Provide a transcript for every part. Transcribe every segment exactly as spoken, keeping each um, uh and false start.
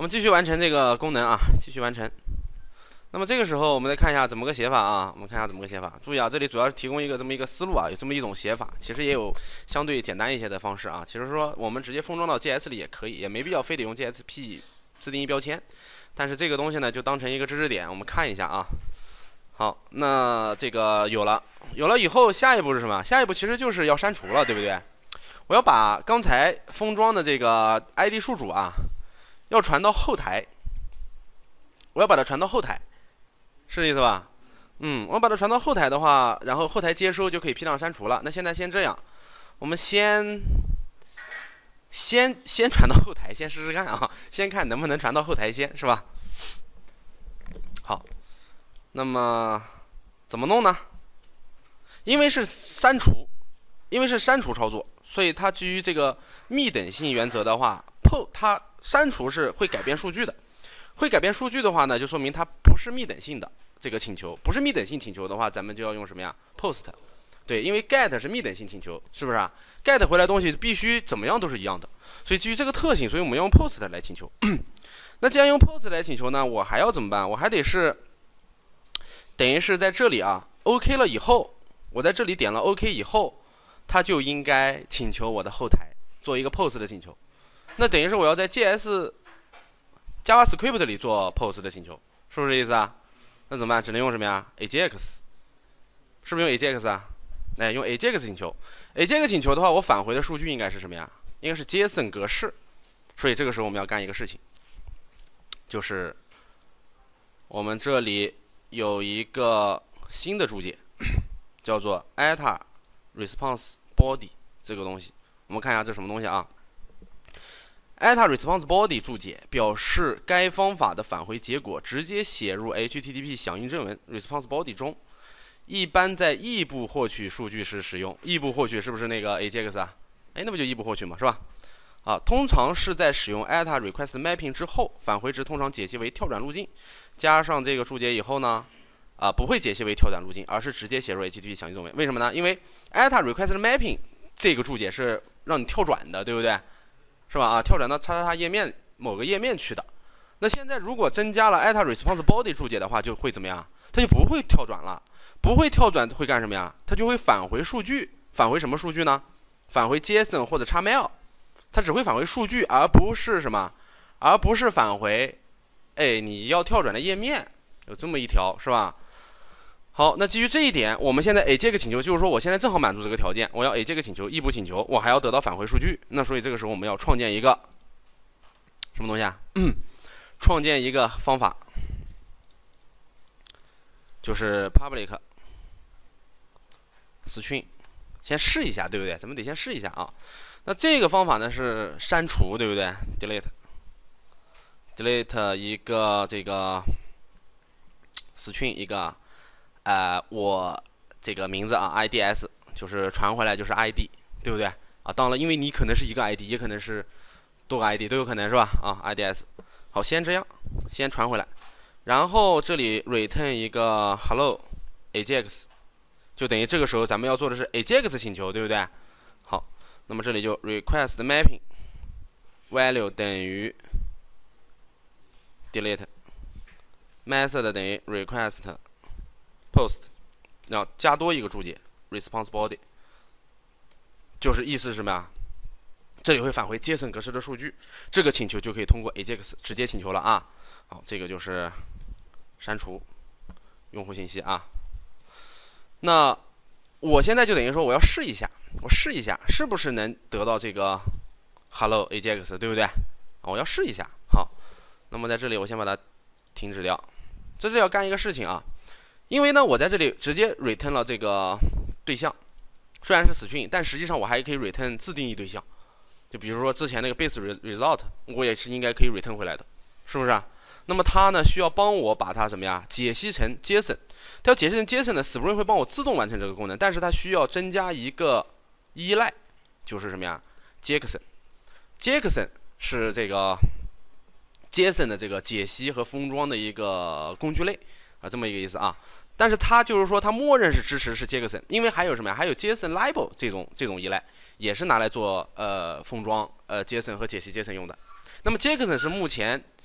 我们继续完成这个功能啊，继续完成。那么这个时候我们再看一下怎么个写法啊，我们看一下怎么个写法。注意啊，这里主要是提供一个这么一个思路啊，有这么一种写法，其实也有相对简单一些的方式啊。其实说我们直接封装到 J S 里也可以，也没必要非得用 J S P 自定义标签。但是这个东西呢，就当成一个知识点，我们看一下啊。好，那这个有了，有了以后，下一步是什么？下一步其实就是要删除了，对不对？我要把刚才封装的这个 I D 宿主啊，要传到后台，我要把它传到后台。是这意思吧？嗯，我把它传到后台的话，然后后台接收就可以批量删除了。那现在先这样，我们先先先传到后台，先试试看啊，先看能不能传到后台先，是吧？好，那么怎么弄呢？因为是删除，因为是删除操作，所以它基于这个幂等性原则的话 ，po 它删除是会改变数据的。会改变数据的话呢，就说明它不是幂等性的这个请求，不是幂等性请求的话，咱们就要用什么呀 ？post， 对，因为 get 是幂等性请求，是不是啊 ？get 回来东西必须怎么样都是一样的，所以基于这个特性，所以我们要用 post 来请求。那既然用 post 来请求呢，我还要怎么办？我还得是等于是在这里啊 ，OK 了以后，我在这里点了 OK 以后，它就应该请求我的后台做一个 post 的请求。那等于是我要在 J S。JavaScript 里做 post 的请求，是不是这意思啊？那怎么办？只能用什么呀 ？ajax， 是不是用 ajax 啊？哎，用 ajax 请求。ajax 请求的话，我返回的数据应该是什么呀？应该是 JSON 格式。所以这个时候我们要干一个事情，就是我们这里有一个新的注解，叫做 eta response body 这个东西。我们看一下这什么东西啊？ eta response body 注解表示该方法的返回结果直接写入 H T T P 响应正文 response body 中，一般在异步获取数据时使用。异步获取是不是那个 ajax 啊？哎，那不就异步获取嘛，是吧？啊，通常是在使用 eta request mapping 之后，返回值通常解析为跳转路径，加上这个注解以后呢，啊，不会解析为跳转路径，而是直接写入 H T T P 响应正文。为什么呢？因为 eta request mapping 这个注解是让你跳转的，对不对？是吧？啊，跳转到叉叉叉页面某个页面去的。那现在如果增加了 eta response body 注解的话，就会怎么样？它就不会跳转了。不会跳转会干什么呀？它就会返回数据。返回什么数据呢？返回 JSON 或者 X M L。它只会返回数据，而不是什么？而不是返回，哎，你要跳转的页面。有这么一条，是吧？好，那基于这一点，我们现在 ajax 请求就是说，我现在正好满足这个条件，我要 ajax 请求，异步请求，我还要得到返回数据。那所以这个时候我们要创建一个什么东西啊？嗯、创建一个方法，就是 public string， 先试一下，对不对？咱们得先试一下啊。那这个方法呢是删除，对不对 ？delete delete 一个这个 string 一个。呃，我这个名字啊 ，I D S 就是传回来就是 I D， 对不对？啊，当然，因为你可能是一个 I D， 也可能是多个 I D， 都有可能是吧？啊 ，I D S， 好，先这样，先传回来，然后这里 return 一个 hello ajax， 就等于这个时候咱们要做的是 ajax 请求，对不对？好，那么这里就 request mapping value 等于 delete method 等于 request post， 然后加多一个注解 response body， 就是意思是什么呀？这里会返回 JSON 格式的数据，这个请求就可以通过 ajax 直接请求了啊。好，这个就是删除用户信息啊。那我现在就等于说我要试一下，我试一下是不是能得到这个 hello ajax， 对不对？我要试一下。好，那么在这里我先把它停止掉，这是要干一个事情啊。因为呢，我在这里直接 return 了这个对象，虽然是 string， 但实际上我还可以 return 自定义对象。就比如说之前那个 base result， 我也是应该可以 return 回来的，是不是啊？那么它呢需要帮我把它什么呀解析成 JSON， 它要解析成 JSON 呢 ，Spring 会帮我自动完成这个功能，但是它需要增加一个依赖，就是什么呀 ？JSON，JSON 是这个 JSON 的这个解析和封装的一个工具类啊，这么一个意思啊。但是它就是说，它默认是支持是 JSON， 因为还有什么呀？还有 JSON label 这种这种依赖，也是拿来做呃封装呃 JSON 和解析 JSON 用的。那么 JSON 是目前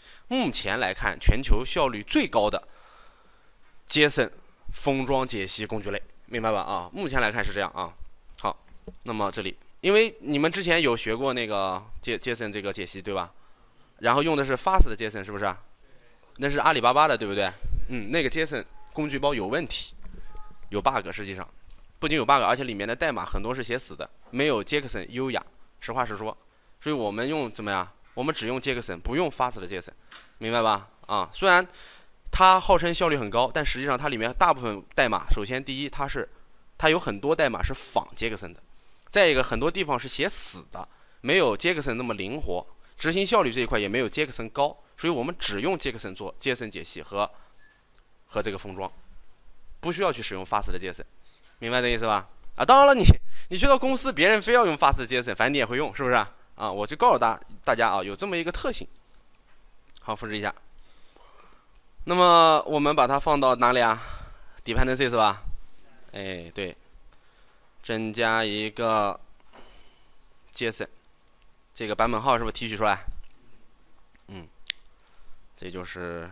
目前来看，全球效率最高的 JSON 封装解析工具类，明白吧？啊，目前来看是这样啊。好，那么这里，因为你们之前有学过那个 J JSON 这个解析对吧？然后用的是 Fast 的 JSON 是不是？那是阿里巴巴的对不对？嗯，那个 JSON 工具包有问题，有 bug， 实际上不仅有 bug， 而且里面的代码很多是写死的，没有 JSON 优雅。实话实说，所以我们用怎么样？我们只用 JSON， 不用 Fast 的 JSON， 明白吧？啊，虽然它号称效率很高，但实际上它里面大部分代码，首先第一，它是它有很多代码是仿 JSON 的，再一个很多地方是写死的，没有 JSON 那么灵活，执行效率这一块也没有 JSON 高，所以我们只用 JSON 做 JSON 解析和和这个封装，不需要去使用 Fast 的 JSON， 明白这意思吧？啊，当然了，你你去到公司，别人非要用 Fast 的 JSON， 反正你也会用，是不是？啊，我就告诉大大家啊，有这么一个特性。好，复制一下。那么我们把它放到哪里啊 ？dependency 是吧？哎，对，增加一个 JSON， 这个版本号是不是提取出来？嗯，这就是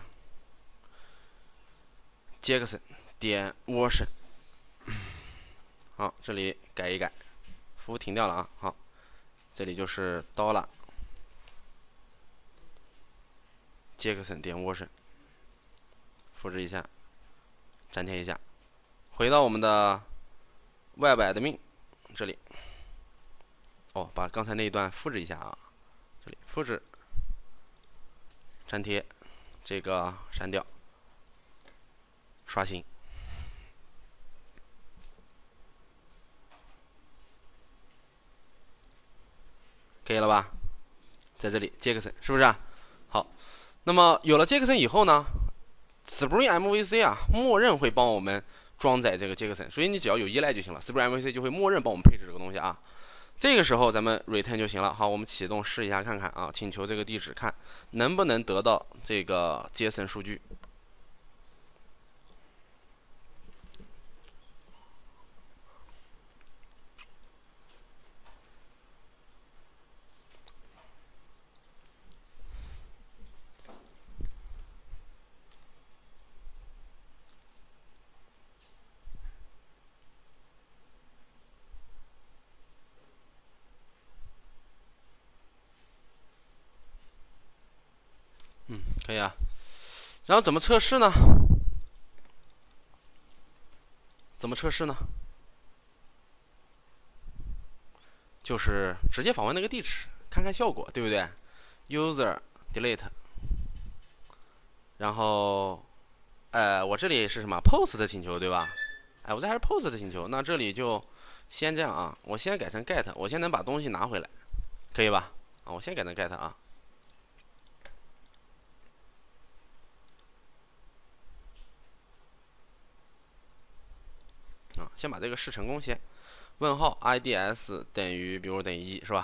JSON 点 version。好，这里改一改，服务停掉了啊。好，这里就是 dollar JSON 点 version。复制一下，粘贴一下，回到我们的 web admin 这里。哦，把刚才那一段复制一下啊，这里复制，粘贴，这个删掉，刷新。可以了吧？在这里 JSON 是不是啊？好，那么有了 JSON 以后呢？Spring M V C 啊，默认会帮我们装载这个 JSON， 所以你只要有依赖就行了。Spring M V C 就会默认帮我们配置这个东西啊。这个时候咱们 return 就行了。好，我们启动试一下看看啊，请求这个地址看能不能得到这个 JSON 数据。嗯，可以啊。然后怎么测试呢？怎么测试呢？就是直接访问那个地址，看看效果，对不对 ？user delete， 然后，呃，我这里是什么 post 的请求，对吧？哎，我这还是 post 的请求，那这里就先这样啊，我先改成 get， 我先能把东西拿回来，可以吧？啊，我先改成 get 啊。啊，先把这个试成功先，问号 I D S 等于，比如等于一是吧？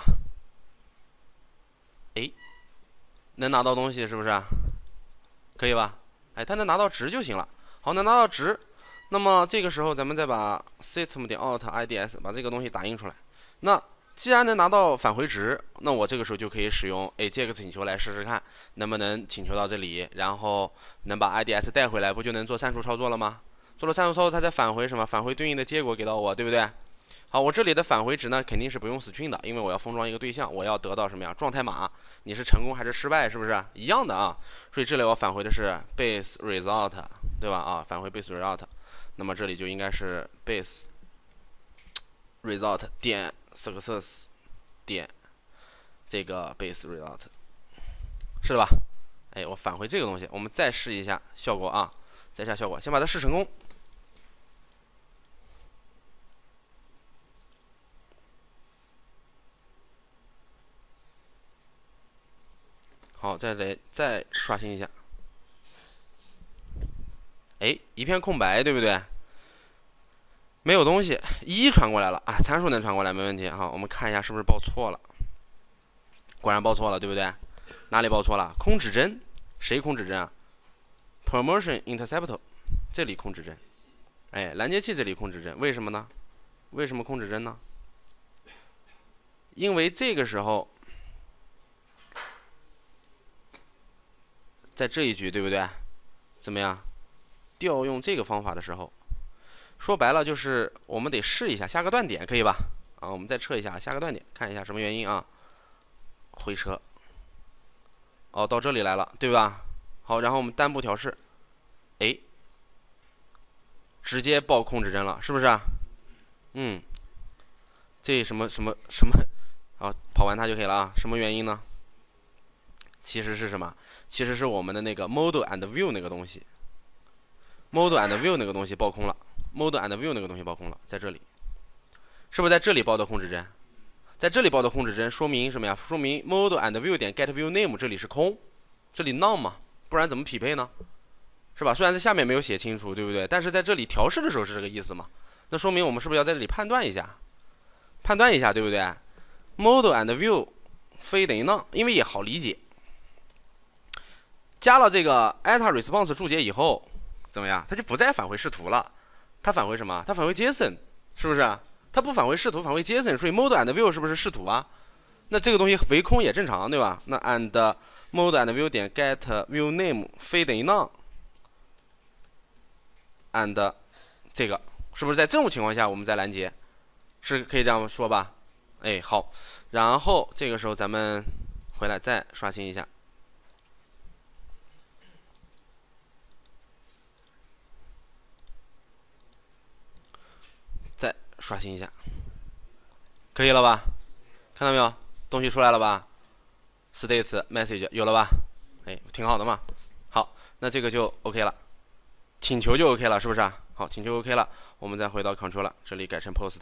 哎，能拿到东西是不是啊？可以吧？哎，它能拿到值就行了。好，能拿到值，那么这个时候咱们再把 system 点 out I D S 把这个东西打印出来。那既然能拿到返回值，那我这个时候就可以使用 ajax 请求来试试看，能不能请求到这里，然后能把 I D S 带回来，不就能做删除操作了吗？做了删除操作，它再返回什么？返回对应的结果给到我，对不对？好，我这里的返回值呢，肯定是不用 string 的，因为我要封装一个对象，我要得到什么呀？状态码，你是成功还是失败，是不是一样的啊？所以这里我返回的是 base result， 对吧？啊，返回 base result， 那么这里就应该是 base result 点 success 点这个 base result， 是吧？哎，我返回这个东西，我们再试一下效果啊，再下效果，先把它试成功。好，再来再刷新一下。哎，一片空白，对不对？没有东西，一传过来了啊，参数能传过来，没问题。好，我们看一下是不是报错了。果然报错了，对不对？哪里报错了？空指针，谁空指针啊 ？Promotion intercept， 这里空指针。哎，拦截器这里空指针，为什么呢？为什么空指针呢？因为这个时候。 在这一句对不对？怎么样？调用这个方法的时候，说白了就是我们得试一下，下个断点可以吧？啊，我们再测一下，下个断点，看一下什么原因啊？回车。哦，到这里来了，对吧？好，然后我们单步调试，哎，直接报控制帧了，是不是啊？嗯，这什么什么什么？啊，跑完它就可以了啊？什么原因呢？其实是什么？其实是我们的那个 model and view 那个东西 ，model and view 那个东西爆空了 ，model and view 那个东西爆空了，在这里，是不是在这里报的控制帧？在这里报的控制帧说明什么呀？说明 model and view 点 get view name 这里是空，这里 none 嘛，不然怎么匹配呢？是吧？虽然在下面没有写清楚，对不对？但是在这里调试的时候是这个意思嘛？那说明我们是不是要在这里判断一下？判断一下，对不对 ？model and view 非等于 none， 因为也好理解。加了这个 eta response 注解以后，怎么样？它就不再返回视图了，它返回什么？它返回 JSON， 是不是？它不返回视图，返回 JSON， 所以 model and view 是不是视图啊？那这个东西为空也正常，对吧？那 and model and view 点 get view name 非等于 none and 这个是不是在这种情况下我们再拦截？是可以这样说吧？哎，好，然后这个时候咱们回来再刷新一下。再刷新一下，可以了吧？看到没有？东西出来了吧 ？States message 有了吧？哎，挺好的嘛。好，那这个就 OK 了，请求就 OK 了，是不是啊？好，请求 OK 了，我们再回到 Control 了，这里改成 Post。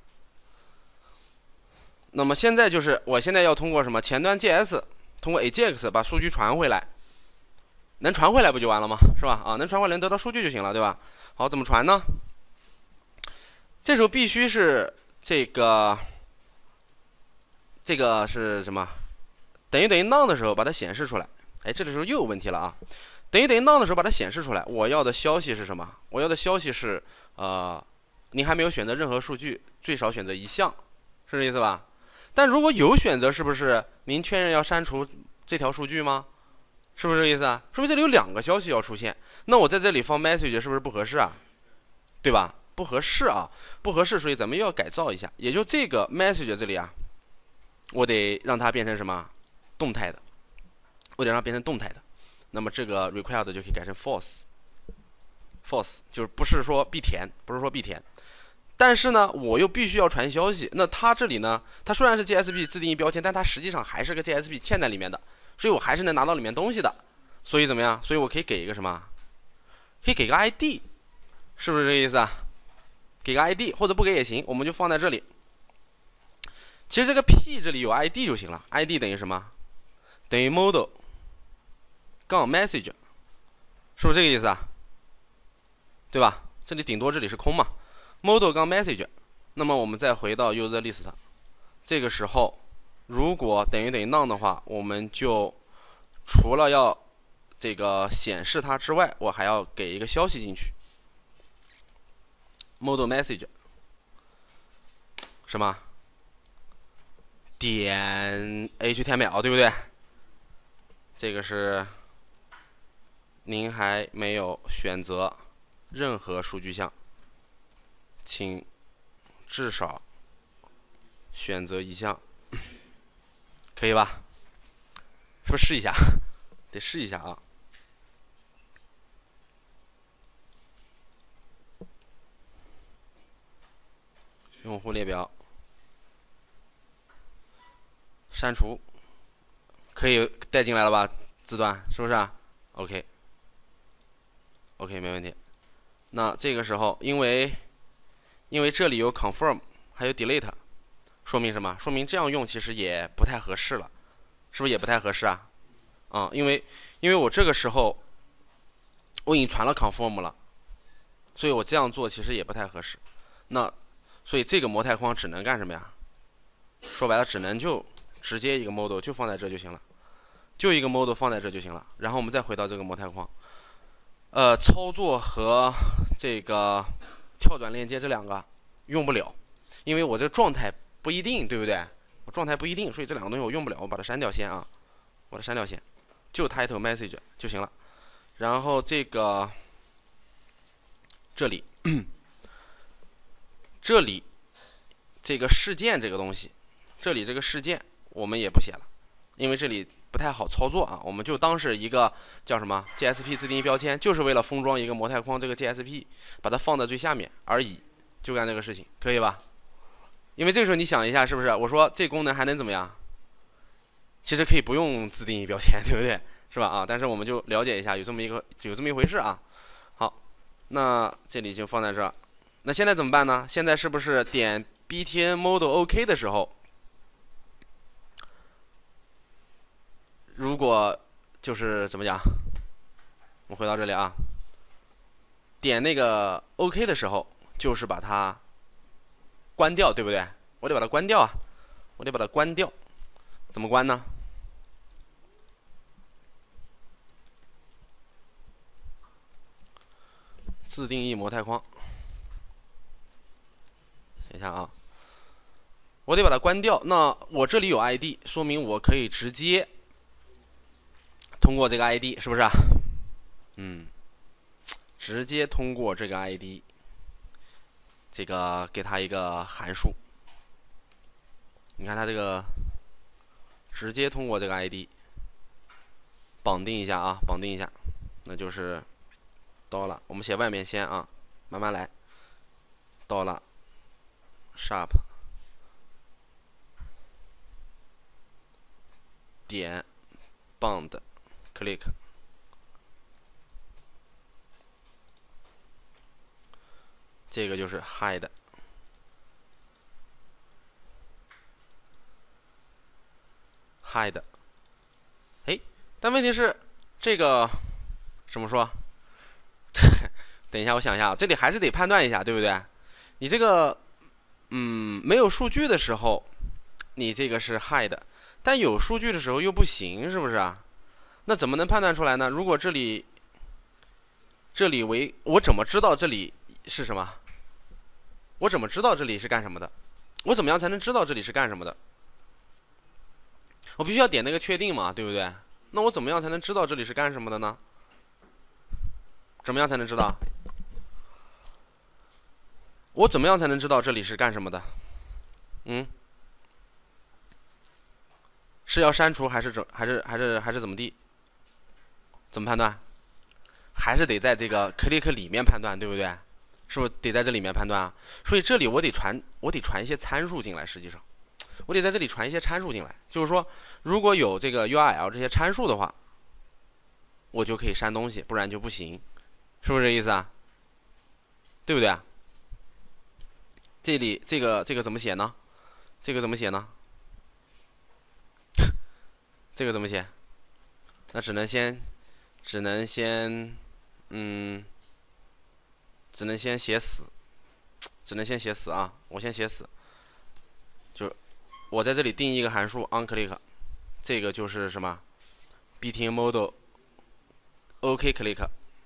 那么现在就是我现在要通过什么？前端 J S 通过 Ajax 把数据传回来，能传回来不就完了吗？是吧？啊，能传回来能得到数据就行了，对吧？好，怎么传呢？这时候必须是这个，这个是什么？等于等于 none 的时候把它显示出来。哎，这个时候又有问题了啊！等于等于 none 的时候把它显示出来，我要的消息是什么？我要的消息是，呃，您还没有选择任何数据，最少选择一项，是这意思吧？但如果有选择，是不是您确认要删除这条数据吗？是不是这个意思啊？说明这里有两个消息要出现，那我在这里放 message 是不是不合适啊？对吧？不合适啊，不合适，所以咱们又要改造一下，也就这个 message 这里啊，我得让它变成什么？动态的，我得让它变成动态的。那么这个 required 就可以改成 false，false 就是不是说必填，不是说必填。但是呢，我又必须要传消息。那它这里呢，它虽然是 J S P 自定义标签，但它实际上还是个 J S P 嵌在里面的，所以我还是能拿到里面东西的。所以怎么样？所以我可以给一个什么？可以给个 I D， 是不是这个意思啊？给个 I D 或者不给也行，我们就放在这里。其实这个 P 这里有 I D 就行了 ，I D 等于什么？等于 model 杠 message， 是不是这个意思啊？对吧？这里顶多这里是空嘛。model 杠 message， 那么我们再回到 user list， 这个时候如果等于等于 none 的话，我们就除了要这个显示它之外，我还要给一个消息进去 ，model message 什么点 H T M L 对不对？这个是您还没有选择任何数据项。请至少选择一项，可以吧？是不是试一下？得试一下啊！用户列表删除，可以带进来了吧？字段是不是啊 ？OK，OK， 没问题。那这个时候，因为因为这里有 confirm 还有 delete， 说明什么？说明这样用其实也不太合适了，是不是也不太合适啊？啊、嗯，因为因为我这个时候我已经传了 confirm 了，所以我这样做其实也不太合适。那所以这个模态框只能干什么呀？说白了，只能就直接一个 model 就放在这就行了，就一个 model 放在这就行了。然后我们再回到这个模态框，呃，操作和这个跳转链接这两个用不了，因为我这个状态不一定，对不对？我状态不一定，所以这两个东西我用不了，我把它删掉先啊，我把它删掉先。 就 title message 就行了。然后这个这里这里这个事件这个东西，这里这个事件我们也不写了，因为这里不太好操作啊，我们就当是一个叫什么 G S P 自定义标签，就是为了封装一个模态框这个 G S P， 把它放在最下面而已，就干这个事情，可以吧？因为这个时候你想一下，是不是？我说这功能还能怎么样？其实可以不用自定义标签，对不对？是吧？啊，但是我们就了解一下，有这么一个有这么一回事啊。好，那这里就放在这儿。那现在怎么办呢？现在是不是点 B T N Model OK 的时候，如果就是怎么讲？我们回到这里啊，点那个 OK 的时候，就是把它关掉，对不对？我得把它关掉啊，我得把它关掉。怎么关呢？自定义模态框，等一下啊，我得把它关掉。那我这里有 I D， 说明我可以直接通过这个 I D， 是不是啊？嗯，直接通过这个 I D， 这个给它一个函数。你看它这个，直接通过这个 I D 绑定一下啊，绑定一下，那就是到了。我们写外面先啊，慢慢来。到了 ，sharp 点 bound click， 这个就是 hide。hide， 哎，但问题是这个怎么说？等一下，我想一下，这里还是得判断一下，对不对？你这个，嗯，没有数据的时候，你这个是 hide， 但有数据的时候又不行，是不是啊？那怎么能判断出来呢？如果这里，这里为我怎么知道这里是什么？我怎么知道这里是干什么的？我怎么样才能知道这里是干什么的？我必须要点那个确定嘛，对不对？那我怎么样才能知道这里是干什么的呢？怎么样才能知道？我怎么样才能知道这里是干什么的？嗯，是要删除还是怎还是还是还是怎么地？怎么判断？还是得在这个 click 里面判断，对不对？是不是得在这里面判断啊？所以这里我得传我得传一些参数进来，实际上。我得在这里传一些参数进来，就是说，如果有这个 U R L 这些参数的话，我就可以删东西，不然就不行，是不是这意思啊？对不对啊？这里这个这个怎么写呢？这个怎么写呢？这个怎么写？那只能先，只能先，嗯，只能先写死，只能先写死啊！我先写死，就是。我在这里定义一个函数 onClick， 这个就是什么 ？B T N Model OK Click。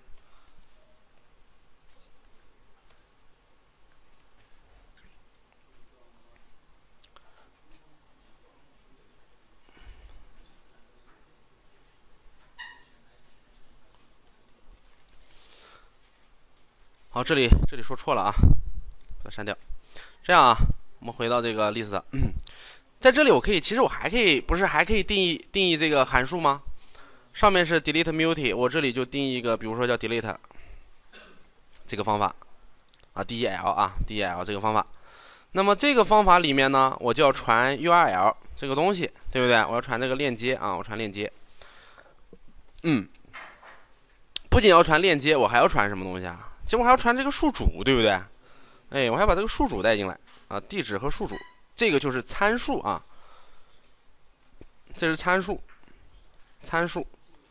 好，这里这里说错了啊，把它删掉。这样啊，我们回到这个 list。在这里我可以，其实我还可以，不是还可以定义定义这个函数吗？上面是 delete multi， 我这里就定义一个，比如说叫 delete 这个方法啊 ，del 啊 del 这个方法。那么这个方法里面呢，我就要传 U R L 这个东西，对不对？我要传这个链接啊，我传链接。嗯，不仅要传链接，我还要传什么东西啊？其实我还要传这个宿主，对不对？哎，我还把这个宿主带进来啊，地址和宿主。这个就是参数啊，这是参数，参数，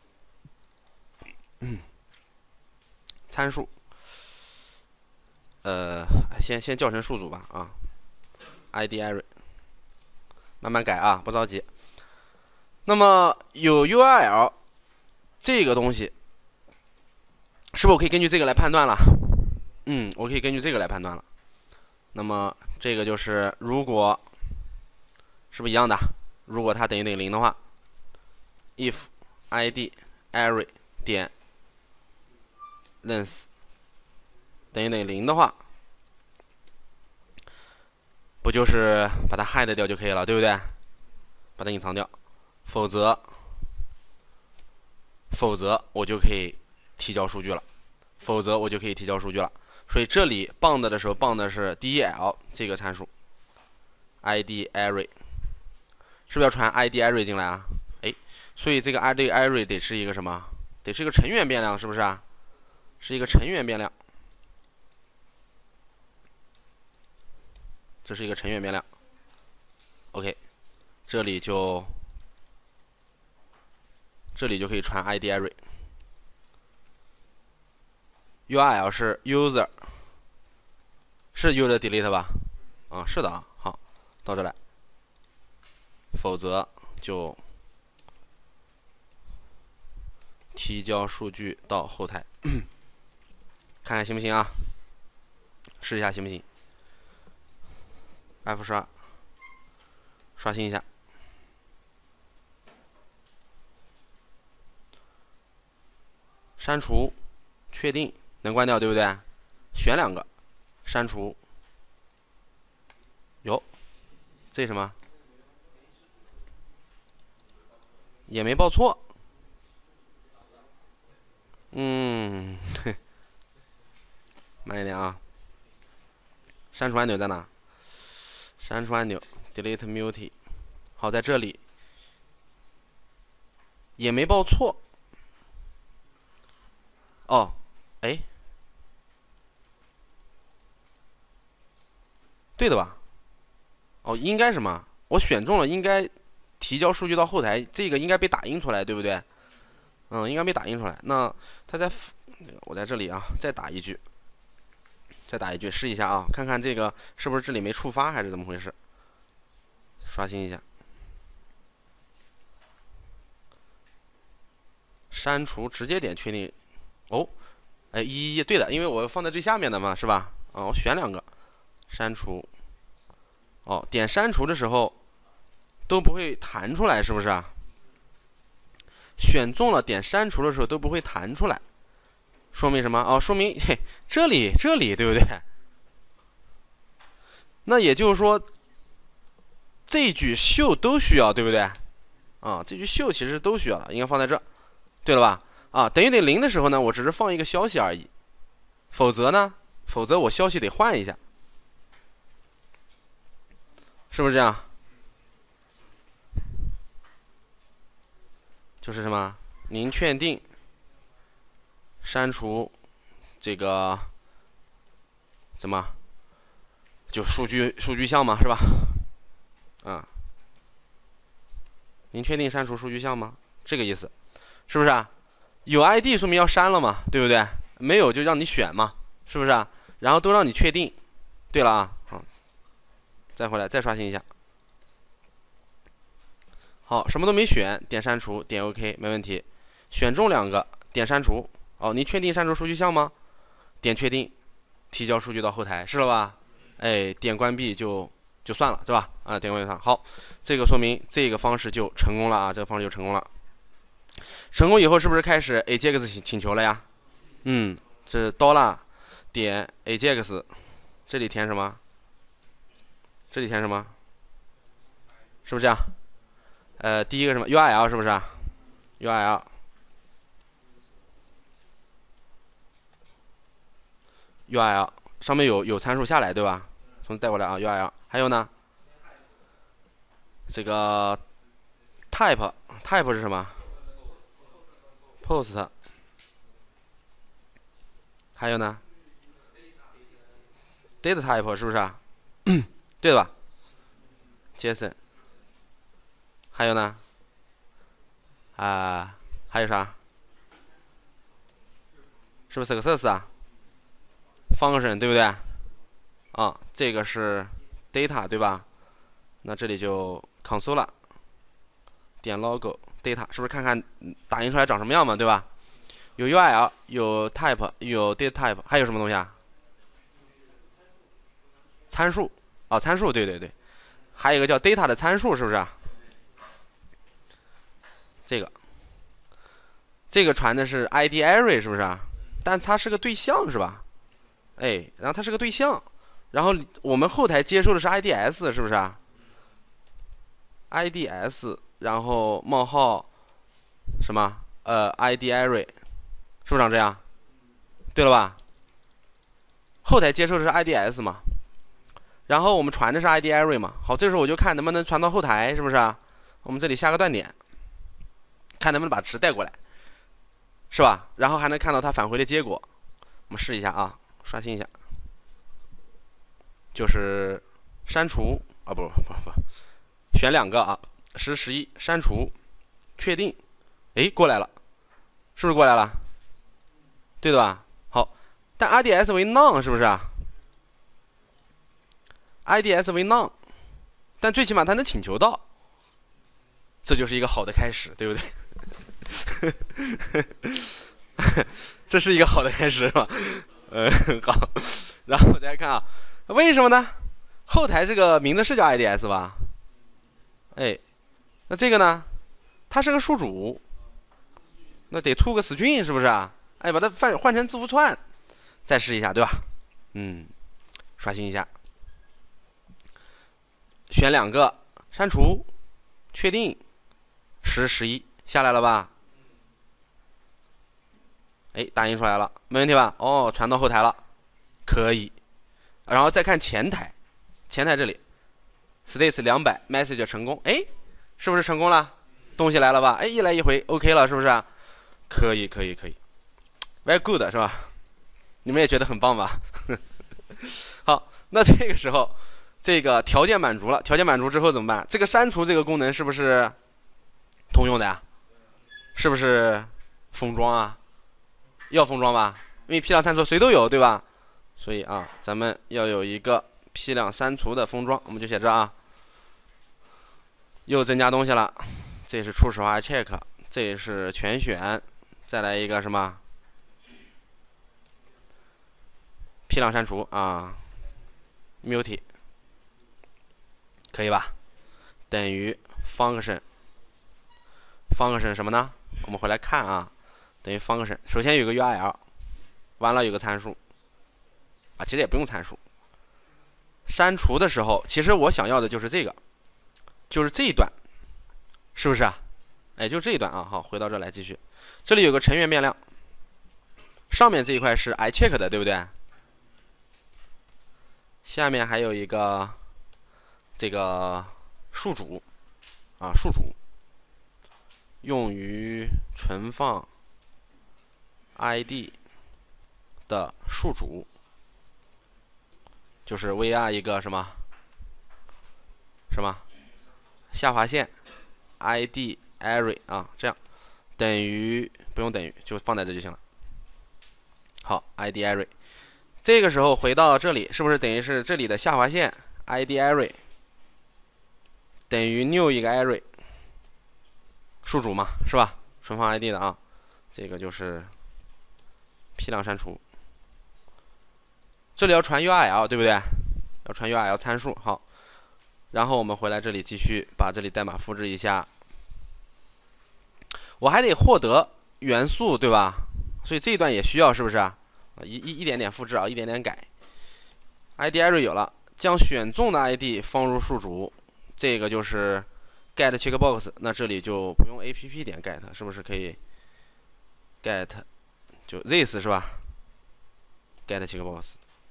嗯，参数，呃，先先叫成宿主吧啊 ，I D array， 慢慢改啊，不着急。那么有 U R L 这个东西，是不是我可以根据这个来判断了？嗯，我可以根据这个来判断了。那么这个就是如果是不是一样的？如果它等于等于零的话 ，if id array 点 length 等于等于零的话，不就是把它 hide 掉就可以了，对不对？把它隐藏掉，否则否则我就可以提交数据了，否则我就可以提交数据了。所以这里 bound 的时候 bound 的是 del 这个参数 id array， 是不是要传 id array 进来啊？哎，所以这个 id array 得是一个什么？得是一个成员变量，是不是啊？是一个成员变量，这是一个成员变量。OK， 这里就这里就可以传 id array。U R L 是 user， 是 user delete 吧？啊，是的啊。好，到这来，否则就提交数据到后台，看看行不行啊？试一下行不行 ？F 刷，刷新一下。删除，确定，能关掉对不对？选两个，删除。哟，这什么？也没报错。嗯，慢一点啊。删除按钮在哪？删除按钮 ，delete multi。好，在这里也没报错。哦，哎，对的吧？哦，应该什么？我选中了，应该提交数据到后台，这个应该被打印出来，对不对？嗯，应该被打印出来。那它在，我在这里啊，再打一句，再打一句，试一下啊，看看这个是不是这里没触发，还是怎么回事？刷新一下，删除，直接点确定。哦，哎，一一对的，因为我放在最下面的嘛，是吧？啊，我选两个，删除。哦，点删除的时候都不会弹出来，是不是啊？选中了，点删除的时候都不会弹出来，说明什么？哦，说明嘿，这里这里对不对？那也就是说，这句秀都需要，对不对？啊，这句秀其实都需要的，应该放在这，对了吧？啊，等于等于零的时候呢，我只是放一个消息而已，否则呢，否则我消息得换一下。是不是这样？就是什么？您确定删除这个什么？就数据数据项嘛，是吧？啊，您确定删除数据项吗？这个意思，是不是啊？有 I D 说明要删了嘛，对不对？没有就让你选嘛，是不是啊？然后都让你确定。对了啊，好。再回来，再刷新一下。好，什么都没选，点删除，点 OK， 没问题。选中两个，点删除。哦，你确定删除数据项吗？点确定，提交数据到后台，是了吧？哎，点关闭就就算了，对吧？啊，点关闭算。好，这个说明这个方式就成功了啊，这个方式就成功了。成功以后是不是开始 ajax 请求了呀？嗯，是 dollar 点 ajax， 这里填什么？这里填什么？是不是这样？呃，第一个什么 U R L 是不是啊 ？U R L U R L 上面有有参数下来，对吧？从带过来啊 ，U R L 还有呢，这个 type type 是什么 ？post 还有呢 data type 是不是啊？对吧 ？JSON 还有呢？啊、呃，还有啥？是不是 success 啊 ？function 对不对？啊，这个是 data 对吧？那这里就 console 了，点 logo data 是不是看看打印出来长什么样嘛？对吧？有 U R L， 有 type， 有 data type， 还有什么东西啊？参数哦，参数对对对，还有一个叫 data 的参数是不是啊？这个这个传的是 I D array 是不是啊？但它是个对象是吧？哎，然后它是个对象，然后我们后台接收的是 I D S 是不是啊 ？I D S， 然后冒号什么呃 I D array， 是不是长这样？对了吧？后台接收的是 I D S 嘛，然后我们传的是 I D array 嘛。好，这时候我就看能不能传到后台，是不是啊？我们这里下个断点，看能不能把值带过来，是吧？然后还能看到它返回的结果。我们试一下啊，刷新一下，就是删除啊，不不不，选两个啊，十十一删除，确定，哎，过来了，是不是过来了？对的吧？好，但 I D S 为 none 是不是啊 ？I D S 为 none， 但最起码它能请求到，这就是一个好的开始，对不对？这是一个好的开始，是吧？呃，好，然后大家看啊，为什么呢？后台这个名字是叫 I D S 吧？哎，那这个呢？它是个数主，那得吐个 string 是不是啊？哎，把它换换成字符串，再试一下，对吧？嗯，刷新一下，选两个，删除，确定，十十一下来了吧？哎，打印出来了，没问题吧？哦，传到后台了，可以。然后再看前台，前台这里 ，states 两百 message 成功，哎，是不是成功了？东西来了吧？哎，一来一回 OK 了，是不是？可以，可以，可以 ，very good 是吧？你们也觉得很棒吧？好，那这个时候，这个条件满足了，条件满足之后怎么办？这个删除这个功能是不是通用的呀？是不是封装啊？要封装吧，因为批量删除谁都有，对吧？所以啊，咱们要有一个批量删除的封装，我们就写这啊。又增加东西了，这是初始化 check， 这是全选，再来一个什么？批量删除啊 ，multi， 可以吧？等于 function，function function 什么呢？我们回来看啊。等于 function， 首先有个 U R L， 完了有个参数，啊，其实也不用参数。删除的时候，其实我想要的就是这个，就是这一段，是不是啊？哎，就这一段啊。好，回到这来继续。这里有个成员变量，上面这一块是 I check 的，对不对？下面还有一个这个数主啊，数主用于存放 I D 的数主，就是 V R 一个什么什么下划线 I D array 啊，这样等于不用等于，就放在这就行了。好 ，I D array， 这个时候回到这里，是不是等于是这里的下划线 I D array 等于 new 一个 array 数主嘛，是吧？存放 I D 的啊，这个就是批量删除。这里要传 U R L， 对不对？要传 U R L 参数。好，然后我们回来这里继续把这里代码复制一下。我还得获得元素，对吧？所以这一段也需要，是不是啊？一一一点点复制啊，一点点改。I D array 有了，将选中的 I D 放入数主，这个就是 get checkbox。那这里就不用 app 点 get， 是不是可以 get 就 this 是吧 ？get checkbox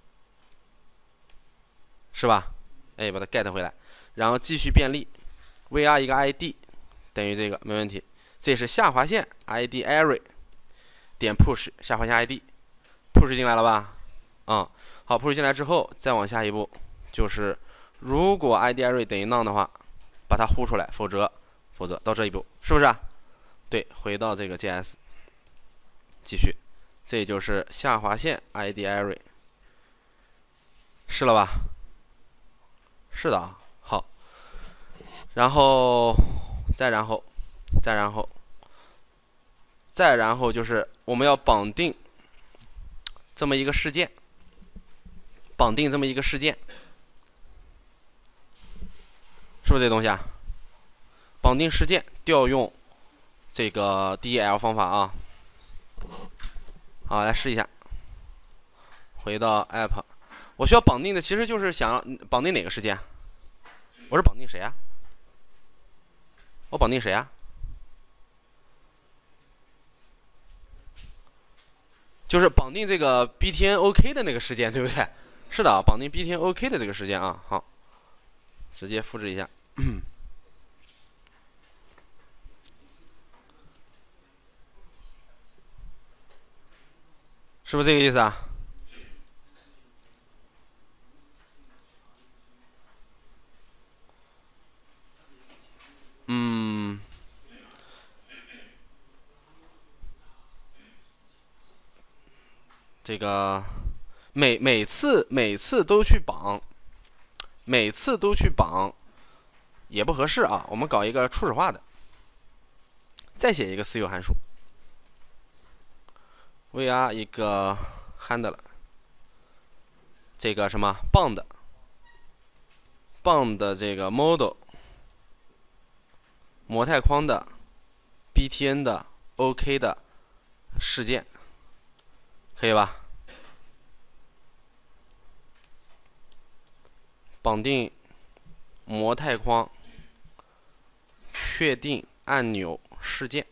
是吧？哎，把它 get 回来，然后继续便利 ，V R 一个 I D 等于这个没问题。这是下划线 I D array 点 push 下划线 I D。push 进来了吧？嗯，好 ，push 进来之后，再往下一步，就是如果 I D array 等于 none 的话，把它呼出来，否则，否则到这一步，是不是啊？对，回到这个 J S， 继续，这就是下划线 I D array， 是了吧？是的啊，好，然后，再然后，再然后，再然后就是我们要绑定。这么一个事件，绑定这么一个事件，是不是这东西啊？绑定事件调用这个 D E L 方法啊， 好，来试一下。回到 app， 我需要绑定的其实就是想绑定哪个事件？我是绑定谁啊？我绑定谁啊？就是绑定这个 B T N O K 的那个事件，对不对？是的啊，绑定 B T N O K 的这个事件啊。好，直接复制一下。是不是这个意思啊？嗯，这个每每次每次都去绑，每次都去绑也不合适啊。我们搞一个初始化的，再写一个私有函数。var 一个 handler， 这个什么 bound bound 的这个 model 模态框的 B T N 的 OK 的事件，可以吧？绑定模态框，确定按钮事件。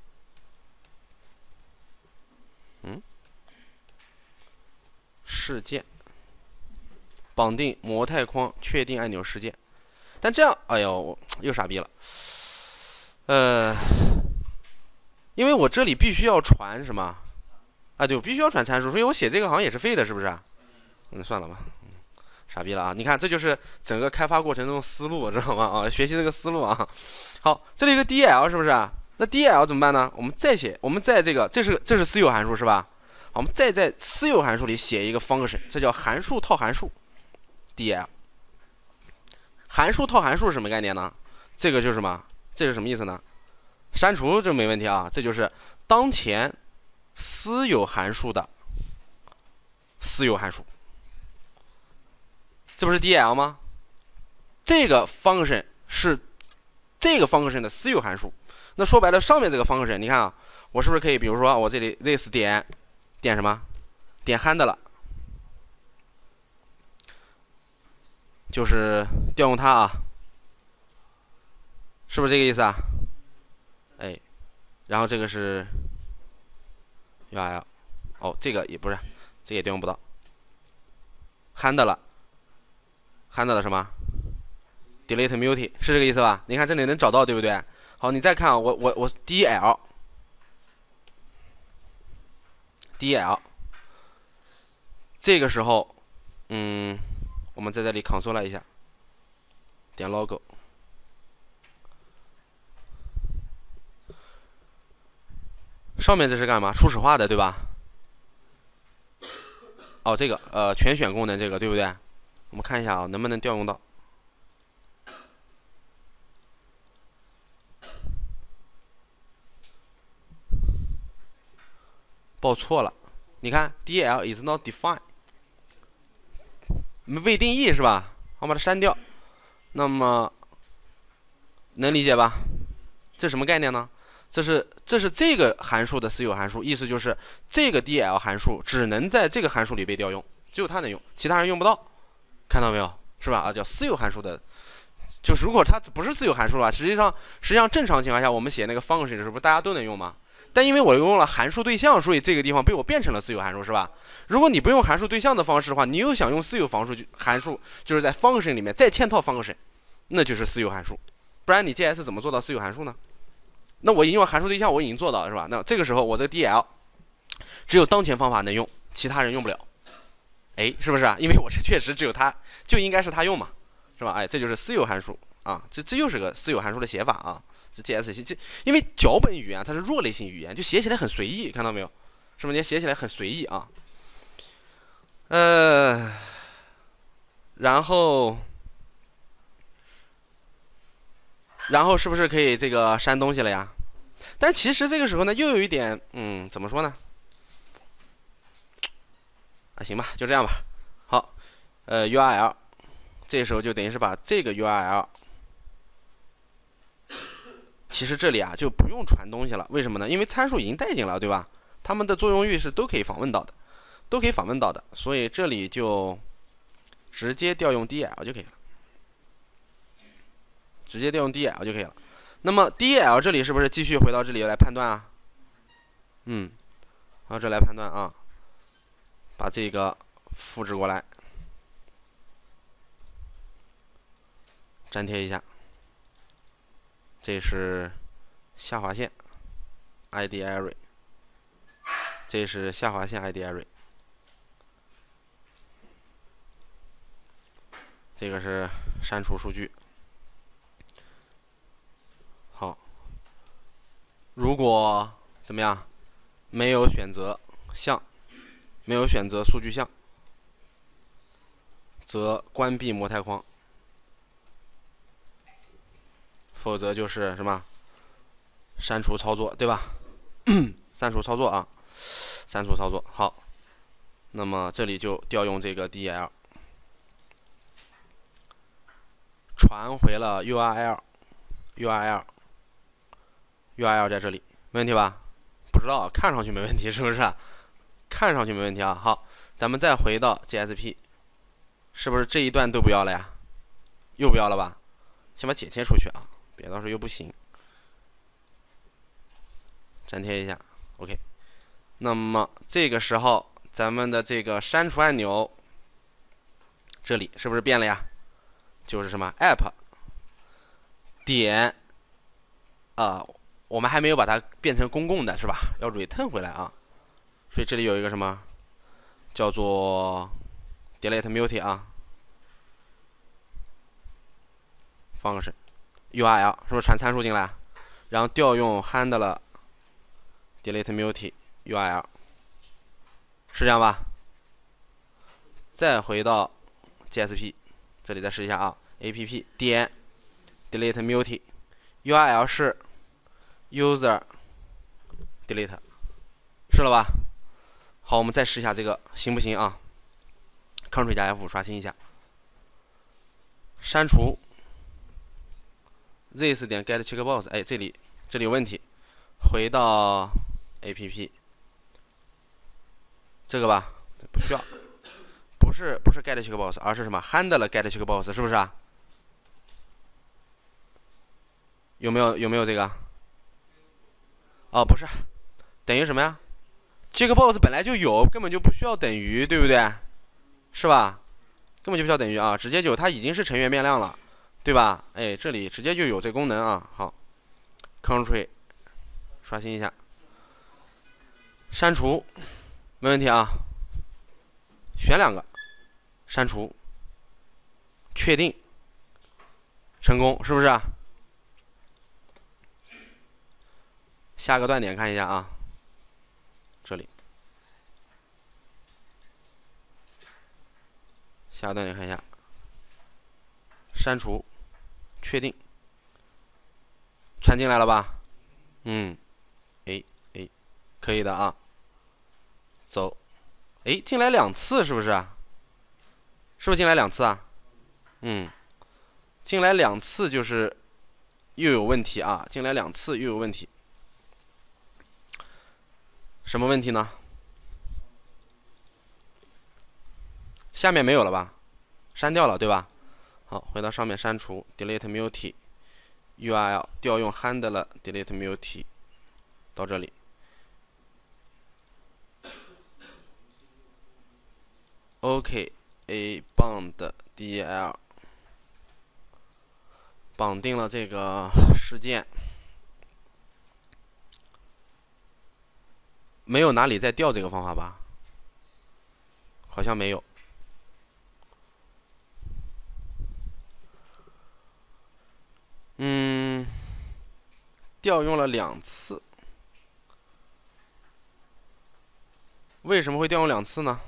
嗯，事件绑定模态框，确定按钮事件。但这样，哎呦，我又傻逼了。呃，因为我这里必须要传什么？啊，对，我必须要传参数，所以我写这个好像也是废的，是不是？嗯，算了吧。傻逼了啊！你看，这就是整个开发过程中的思路，知道吗？啊，学习这个思路啊。好，这里一个 D L 是不是？那 D L 怎么办呢？我们再写，我们在这个，这是这是私有函数是吧？好，我们再在私有函数里写一个 function， 这叫函数套函数 D L。函数套函数是什么概念呢？这个就是什么？这是什么意思呢？删除这没问题啊，这就是当前私有函数的私有函数。这不是 D L 吗？这个 function 是这个 function 的私有函数。那说白了，上面这个 function， 你看啊，我是不是可以，比如说我这里 this 点点什么，点 handler， 就是调用它啊，是不是这个意思啊？哎，然后这个是 U R L， 哦，这个也不是，这个也调用不到 handler。handler 什么 delete multi 是这个意思吧？你看这里能找到对不对？好，你再看啊，我我我 dl dl 这个时候，嗯，我们在这里 console 一下，点 logo， 上面这是干嘛？初始化的对吧？哦，这个呃全选功能这个对不对？我们看一下啊，能不能调用到？报错了，你看 D L is not defined， 未定义是吧？我把它删掉。那么能理解吧？这什么概念呢？这是这是这个函数的私有函数，意思就是这个 D L 函数只能在这个函数里被调用，只有它能用，其他人用不到。看到没有？是吧？啊，叫私有函数的，就是如果它不是私有函数啊，实际上实际上正常情况下，我们写那个 function 的时候，不是大家都能用吗？但因为我用了函数对象，所以这个地方被我变成了私有函数，是吧？如果你不用函数对象的方式的话，你又想用私有函数函数，就是在 function 里面再嵌套 function， 那就是私有函数。不然你 J S 怎么做到私有函数呢？那我已经用函数对象，我已经做到了，是吧？那这个时候我这个 D L 只有当前方法能用，其他人用不了。哎，是不是啊？因为我是确实只有它，就应该是它用嘛，是吧？哎，这就是私有函数啊，这这又是个私有函数的写法啊。这 J S 这因为脚本语言它是弱类型语言，就写起来很随意，看到没有？是不是？你写起来很随意啊。呃，然后，然后是不是可以这个删东西了呀？但其实这个时候呢，又有一点，嗯，怎么说呢？啊，行吧，就这样吧。好，呃 ，U R L， 这时候就等于是把这个 U R L， 其实这里啊就不用传东西了，为什么呢？因为参数已经带进了，对吧？ 它们的作用域是都可以访问到的，都可以访问到的，所以这里就直接调用 D L 就可以了，直接调用 D L 就可以了。那么 D L 这里是不是继续回到这里来判断啊？嗯，好，这来判断啊，把这个复制过来，粘贴一下，这是下划线 I D array， 这是下划线 I D array， 这个是删除数据。好，如果怎么样，没有选择项，没有选择数据项，则关闭模态框，否则就是什么删除操作，对吧？删除操作啊，删除操作。好，那么这里就调用这个 D L， 传回了 U R L，U R L，U R L 在这里，没问题吧？不知道，看上去没问题，是不是？看上去没问题啊。好，咱们再回到 G S P， 是不是这一段都不要了呀？又不要了吧？先把剪切出去啊，别到时候又不行。粘贴一下 ，OK。那么这个时候，咱们的这个删除按钮，这里是不是变了呀？就是什么 app 点啊、呃，我们还没有把它变成公共的，是吧？要 return 回来啊。所以这里有一个什么叫做 delete multi 啊 function U R L 是不是传参数进来？然后调用 handler delete multi U R L， 是这样吧？再回到 G S P， 这里再试一下啊 ，app 点 delete multi U R L 是 user delete， 是了吧？好，我们再试一下这个行不行啊 ？Ctrl 加 F 刷新一下，删除 this 点 get checkbox， 哎，这里这里有问题，回到 app 这个吧，不需要，不是不是 get checkbox， 而是什么 handle get checkbox， 是不是啊？有没有有没有这个？哦，不是，等于什么呀？checkbox 本来就有，根本就不需要等于，对不对？是吧？根本就不需要等于啊，直接就它已经是成员变量了，对吧？哎，这里直接就有这功能啊。好 ，Ctrl 刷新一下，删除，没问题啊。选两个，删除，确定，成功，是不是啊？下个断点看一下啊。这里，下个断点看一下，删除，确定，传进来了吧？嗯，哎哎，可以的啊。走，哎，进来两次是不是？是不是进来两次啊？嗯，进来两次就是又有问题啊！进来两次又有问题。什么问题呢？下面没有了吧？删掉了，对吧？好，回到上面删除 delete multi U R L 调用 handler delete multi 到这里。OK a bound D L 绑定了这个事件。没有哪里在调这个方法吧？好像没有。嗯，调用了两次。为什么会调用两次呢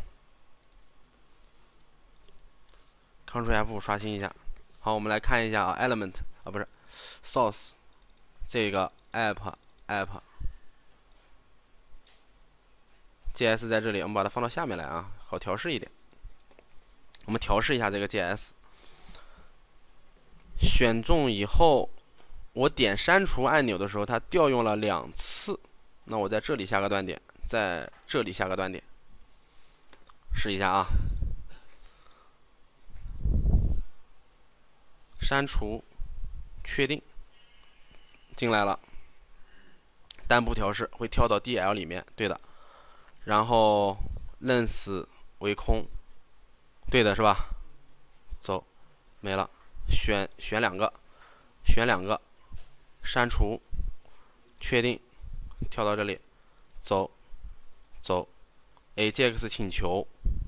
？Ctrl F 刷新一下。好，我们来看一下啊 ，element 啊不是 source 这个 app app。G S 在这里，我们把它放到下面来啊，好调试一点。我们调试一下这个 G S， 选中以后，我点删除按钮的时候，它调用了两次。那我在这里下个断点， 在这里下个断点，试一下啊。删除，确定，进来了。单步调试会跳到 D L 里面，对的。然后 length 为空，对的是吧？走，没了。选选两个，选两个，删除，确定，跳到这里，走，走 ，Ajax 请求，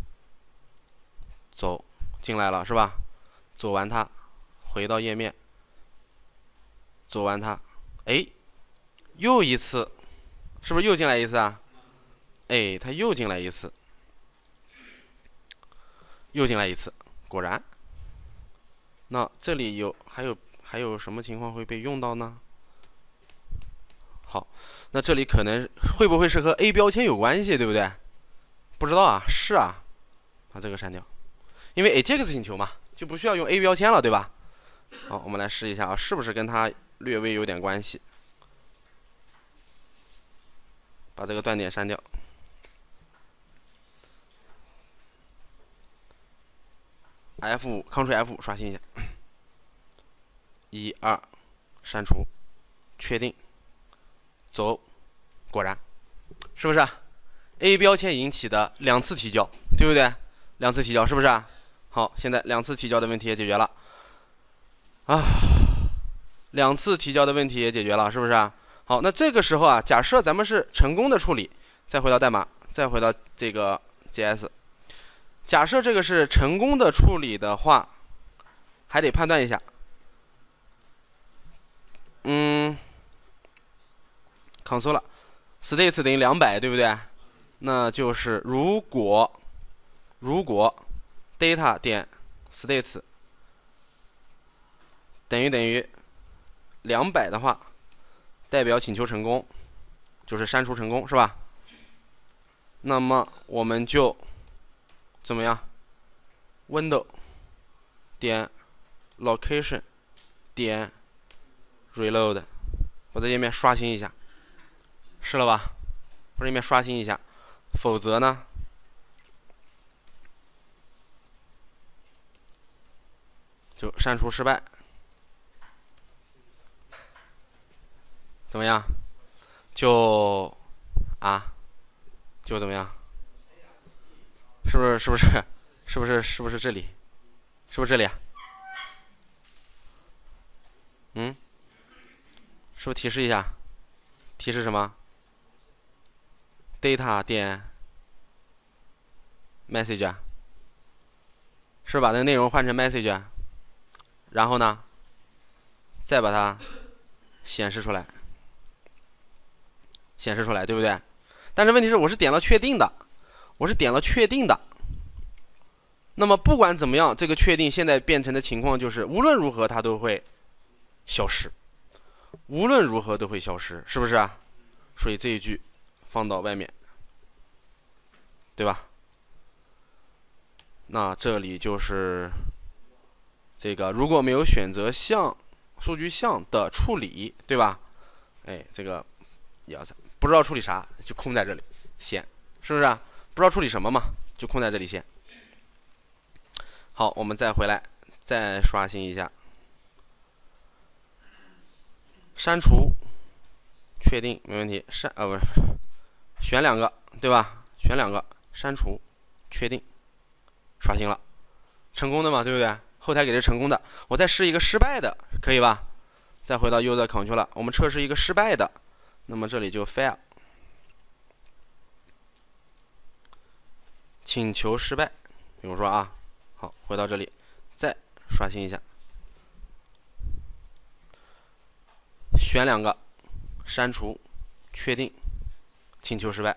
走，进来了是吧？走完它，回到页面，走完它，哎，又一次，是不是又进来一次啊？哎，它又进来一次，又进来一次，果然。那这里有还有还有什么情况会被用到呢？好，那这里可能会不会是和 A 标签有关系，对不对？不知道啊，是啊，把这个删掉，因为 Ajax 请求嘛，就不需要用 A 标签了，对吧？好，我们来试一下啊，是不是跟它略微有点关系？把这个断点删掉。F 五 ，Ctrl F 五 刷新一下，一二，删除，确定，走，果然，是不是啊 ？A 标签引起的两次提交，对不对？两次提交是不是啊？好，现在两次提交的问题也解决了，啊，两次提交的问题也解决了，是不是啊？好，那这个时候啊，假设咱们是成功的处理，再回到代码，再回到这个 J S。假设这个是成功的处理的话，还得判断一下。嗯 ，console 了 ，states 等于两百，对不对？那就是如果如果 data 点 states 等于等于两百的话，代表请求成功，就是删除成功，是吧？那么我们就怎么样 ？Window 点 location 点 reload， 把这页面刷新一下，是了吧？把这页面刷新一下，否则呢，就删除失败。怎么样？就啊，就怎么样？是不是？是不是？是不是？是不是这里？是不是这里啊？嗯？是不是提示一下？提示什么 ？data 点 message 啊？是把那个内容换成 message 啊？然后呢？再把它显示出来，显示出来，对不对？但是问题是，我是点了确定的。我是点了确定的，那么不管怎么样，这个确定现在变成的情况就是，无论如何它都会消失，无论如何都会消失，是不是啊？所以这一句放到外面，对吧？那这里就是这个如果没有选择项数据项的处理，对吧？哎，这个一二三，不知道处理啥就空在这里，显，是不是啊？不知道处理什么嘛，就空在这里先。好，我们再回来，再刷新一下，删除，确定没问题。删啊不是，选两个，对吧？选两个，删除，确定，刷新了，成功的嘛，对不对？后台给的是成功的，我再试一个失败的，可以吧？再回到 User Control， 我们测试一个失败的，那么这里就 fail。请求失败，比如说啊，好，回到这里，再刷新一下，选两个，删除，确定，请求失败，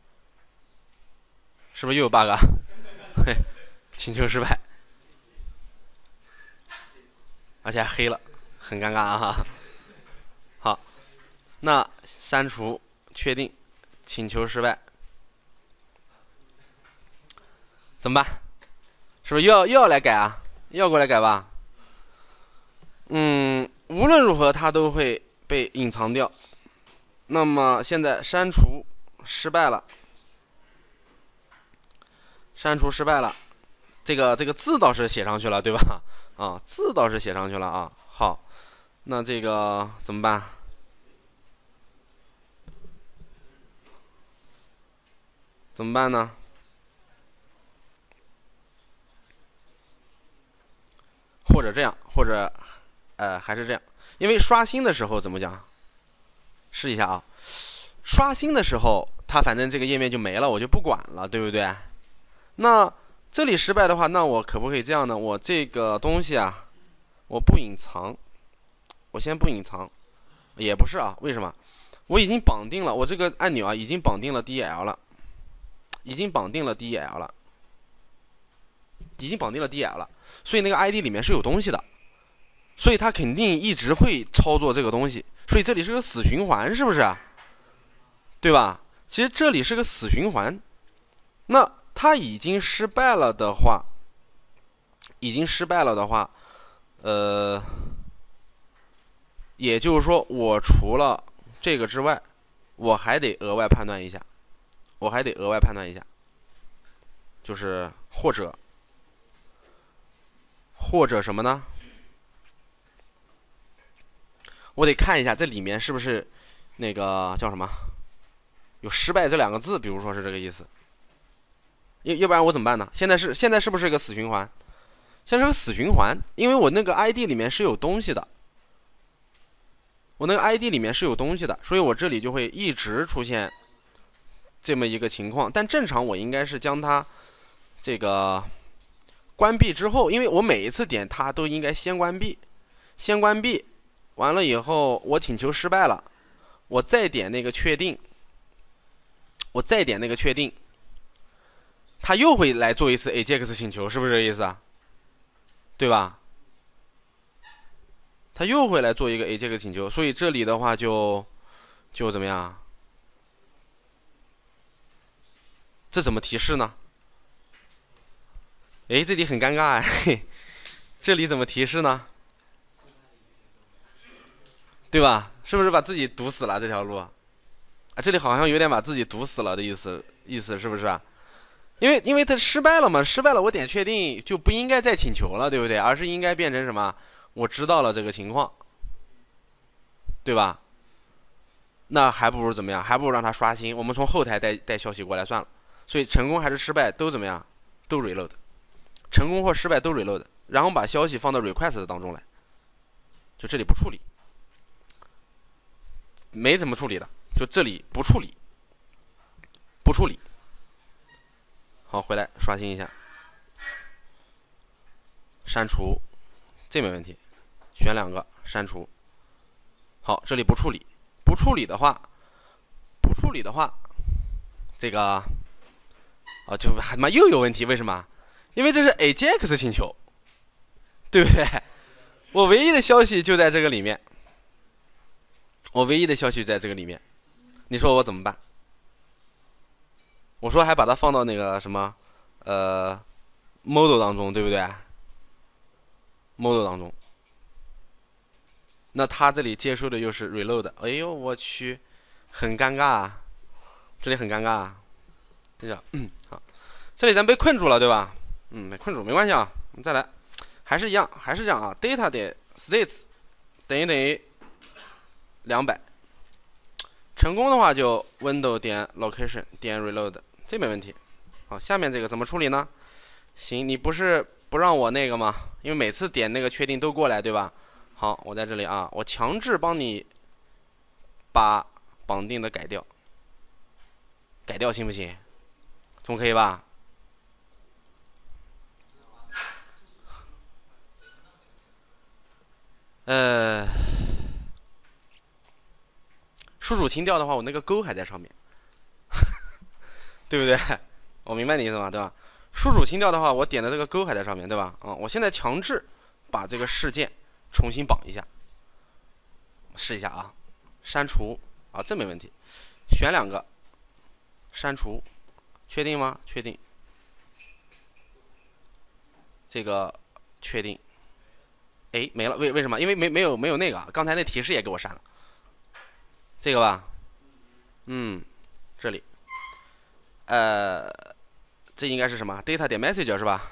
是不是又有 bug 啊？嘿，请求失败，而且还黑了，很尴尬啊！好，那删除，确定，请求失败。怎么办？是不是又要又要来改啊？又要过来改吧？嗯，无论如何它都会被隐藏掉。那么现在删除失败了，删除失败了。这个这个字倒是写上去了，对吧？啊，字倒是写上去了啊。好，那这个怎么办？怎么办呢？或者这样，或者，呃，还是这样，因为刷新的时候怎么讲？试一下啊，刷新的时候，它反正这个页面就没了，我就不管了，对不对？那这里失败的话，那我可不可以这样呢？我这个东西啊，我不隐藏，我先不隐藏，也不是啊，为什么？我已经绑定了，我这个按钮啊，已经绑定了 D L 了，已经绑定了 D L 了，已经绑定了 D L 了。所以那个 I D 里面是有东西的，所以它肯定一直会操作这个东西，所以这里是个死循环，是不是啊？对吧？其实这里是个死循环，那它已经失败了的话，已经失败了的话，呃，也就是说，我除了这个之外，我还得额外判断一下，我还得额外判断一下，就是或者。或者什么呢？我得看一下这里面是不是那个叫什么有失败这两个字，比如说是这个意思。要要不然我怎么办呢？现在是现在是不是个死循环？现在是个死循环，因为我那个 I D 里面是有东西的，我那个 I D 里面是有东西的，所以我这里就会一直出现这么一个情况。但正常我应该是将它这个。关闭之后，因为我每一次点它都应该先关闭，先关闭，完了以后我请求失败了，我再点那个确定，我再点那个确定，它又会来做一次 A J A X 请求，是不是这个意思啊？对吧？它又会来做一个 A J A X 请求，所以这里的话就就怎么样？这怎么提示呢？哎，这里很尴尬哎，这里怎么提示呢？对吧？是不是把自己堵死了这条路？啊，这里好像有点把自己堵死了的意思，意思是不是啊？因为因为它失败了嘛，失败了，我点确定就不应该再请求了，对不对？而是应该变成什么？我知道了这个情况，对吧？那还不如怎么样？还不如让它刷新，我们从后台带带消息过来算了。所以成功还是失败都怎么样？都 reload。成功或失败都 reload， 然后把消息放到 request 当中来，就这里不处理，没怎么处理的，就这里不处理，不处理。好，回来刷新一下，删除，这没问题，选两个删除。好，这里不处理，不处理的话，不处理的话，这个啊就他妈又有问题，为什么？因为这是 A J A X 请求，对不对？我唯一的消息就在这个里面，我唯一的消息就在这个里面，你说我怎么办？我说还把它放到那个什么，呃 ，model 当中，对不对 ？model 当中，那它这里接收的又是 reload， 哎呦我去，很尴尬啊，这里很尴尬啊，这叫嗯好，这里咱被困住了，对吧？嗯，没困住没关系啊，我们再来，还是一样，还是这样啊 ，data 点 states 等于等于两百，成功的话就 window 点 location 点 reload， 这没问题。好，下面这个怎么处理呢？行，你不是不让我那个吗？因为每次点那个确定都过来，对吧？好，我在这里啊，我强制帮你把绑定的改掉，改掉行不行？总可以吧？呃，输入清掉的话，我那个勾还在上面，对不对？我明白你意思吗？对吧？输入清掉的话，我点的这个勾还在上面，对吧？啊、嗯，我现在强制把这个事件重新绑一下，试一下啊，删除啊，这没问题，选两个，删除，确定吗？确定，这个确定。哎，没了，为为什么？因为没没有没有那个，刚才那提示也给我删了，这个吧，嗯，这里呃，这应该是什么 ？data 点 message 是吧？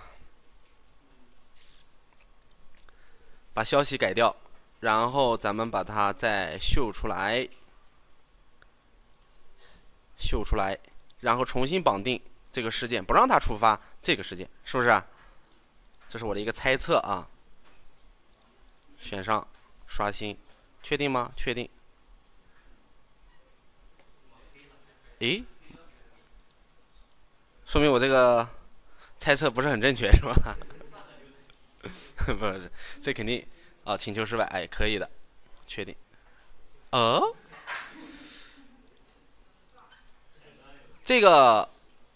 把消息改掉，然后咱们把它再秀出来，秀出来，然后重新绑定这个事件，不让它触发这个事件，是不是啊？这是我的一个猜测啊。选上，刷新，确定吗？确定。诶，说明我这个猜测不是很正确，是吧？不是，这肯定啊，请求失败，哎，可以的，确定。哦，这个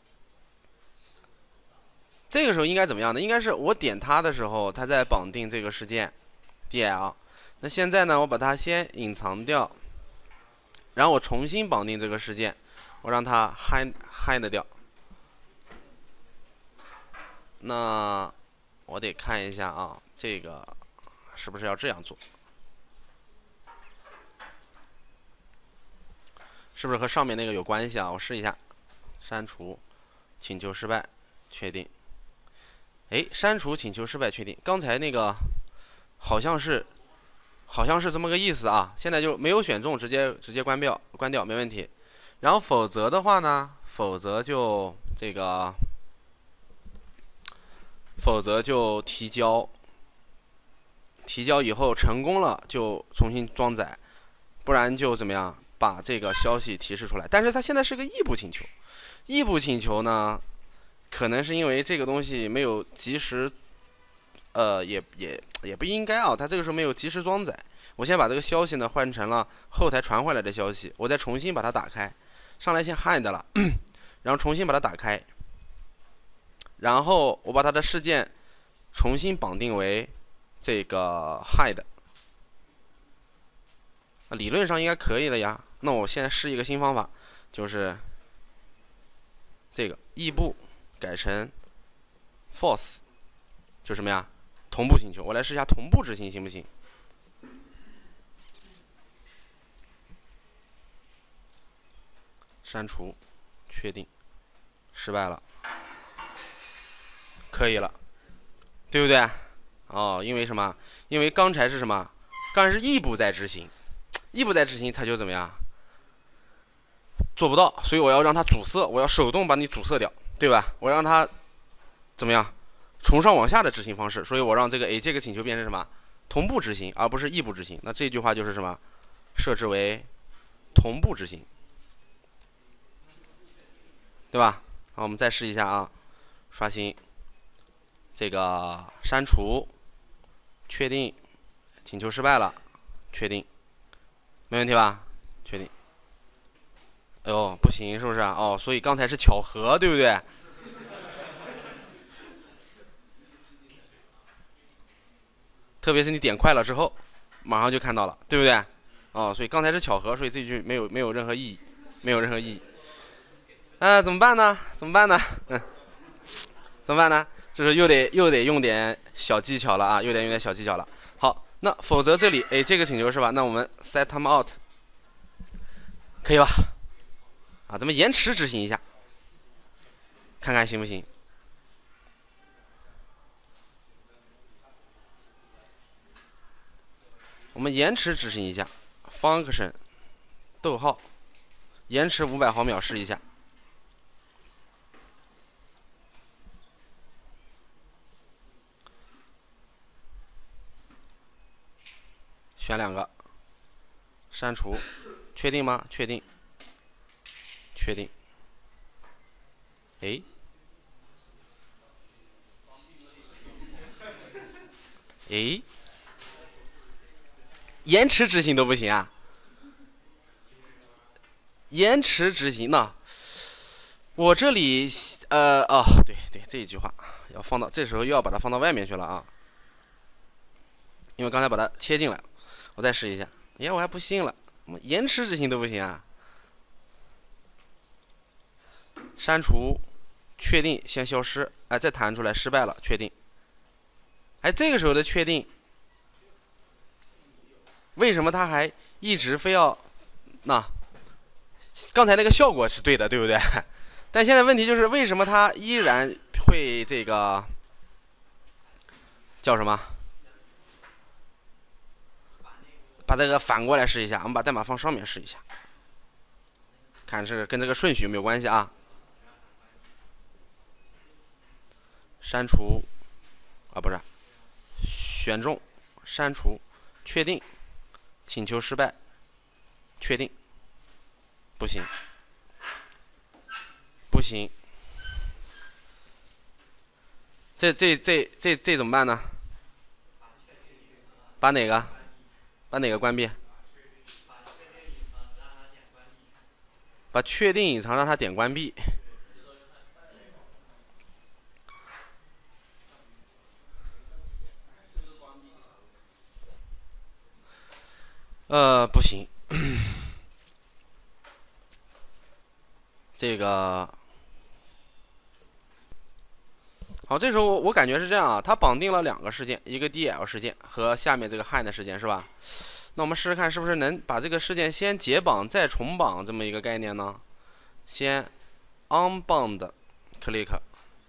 这个时候应该怎么样呢？应该是我点它的时候，它在绑定这个事件 D L。那现在呢，我把它先隐藏掉，然后我重新绑定这个事件，我让它 hide hide 掉。那我得看一下啊，这个是不是要这样做？是不是和上面那个有关系啊？我试一下，删除，请求失败，确定。哎，删除请求失败，确定。刚才那个好像是，好像是这么个意思啊。现在就没有选中，直接直接关掉，关掉没问题。然后否则的话呢，否则就这个，否则就提交。提交以后成功了就重新装载，不然就怎么样？把这个消息提示出来。但是它现在是个异步请求，异步请求呢，可能是因为这个东西没有及时，呃，也也也不应该啊，它这个时候没有及时装载。我先把这个消息呢换成了后台传回来的消息，我再重新把它打开，上来先 hide 了，然后重新把它打开，然后我把它的事件重新绑定为这个 hide。理论上应该可以了呀。那我现在试一个新方法，就是这个异步改成 false， 就什么呀？同步请求。我来试一下同步执行行不行？删除，确定，失败了，可以了，对不对？哦，因为什么？因为刚才是什么？刚才是异步在执行，异步在执行，它就怎么样？做不到，所以我要让它阻塞，我要手动把你阻塞掉，对吧？我让它怎么样？从上往下的执行方式，所以我让这个 A 这个请求变成什么？同步执行，而不是异步执行。那这句话就是什么？设置为同步执行，对吧？好，我们再试一下啊，刷新，这个删除，确定，请求失败了，确定，没问题吧？确定。哎呦，不行，是不是啊？哦，所以刚才是巧合，对不对？特别是你点快了之后，马上就看到了，对不对？哦，所以刚才是巧合，所以这句没有没有任何意义，没有任何意义。呃，怎么办呢？怎么办呢？嗯，怎么办呢？就是又得又得用点小技巧了啊，又得用点小技巧了。好，那否则这里，哎，这个请求是吧？那我们 set timeout 可以吧？啊，咱们延迟执行一下，看看行不行？我们延迟执行一下 ，function， 逗号，延迟五百毫秒试一下。选两个，删除，确定吗？确定，确定。哎，哎，延迟执行都不行啊？延迟执行呢？我这里呃哦，对对，这一句话要放到这时候又要把它放到外面去了啊，因为刚才把它切进来，我再试一下。哎，我还不信了，延迟执行都不行啊？删除，确定，先消失，哎，再弹出来，失败了，确定。哎，这个时候的确定，为什么他还一直非要那？刚才那个效果是对的，对不对？ 但现在问题就是为什么它依然会这个叫什么？把这个反过来试一下，我们把代码放上面试一下，看这个跟这个顺序有没有关系啊？删除啊，不是选中，删除，确定，请求失败，确定，不行，不行，这这这这这怎么办呢？把哪个？把哪个关闭？把确定隐藏让它点关闭。呃，不行，这个好，这时候我我感觉是这样啊，它绑定了两个事件，一个 D L 事件和下面这个 hind 事件是吧？那我们试试看是不是能把这个事件先解绑再重绑这么一个概念呢？先 unbound click，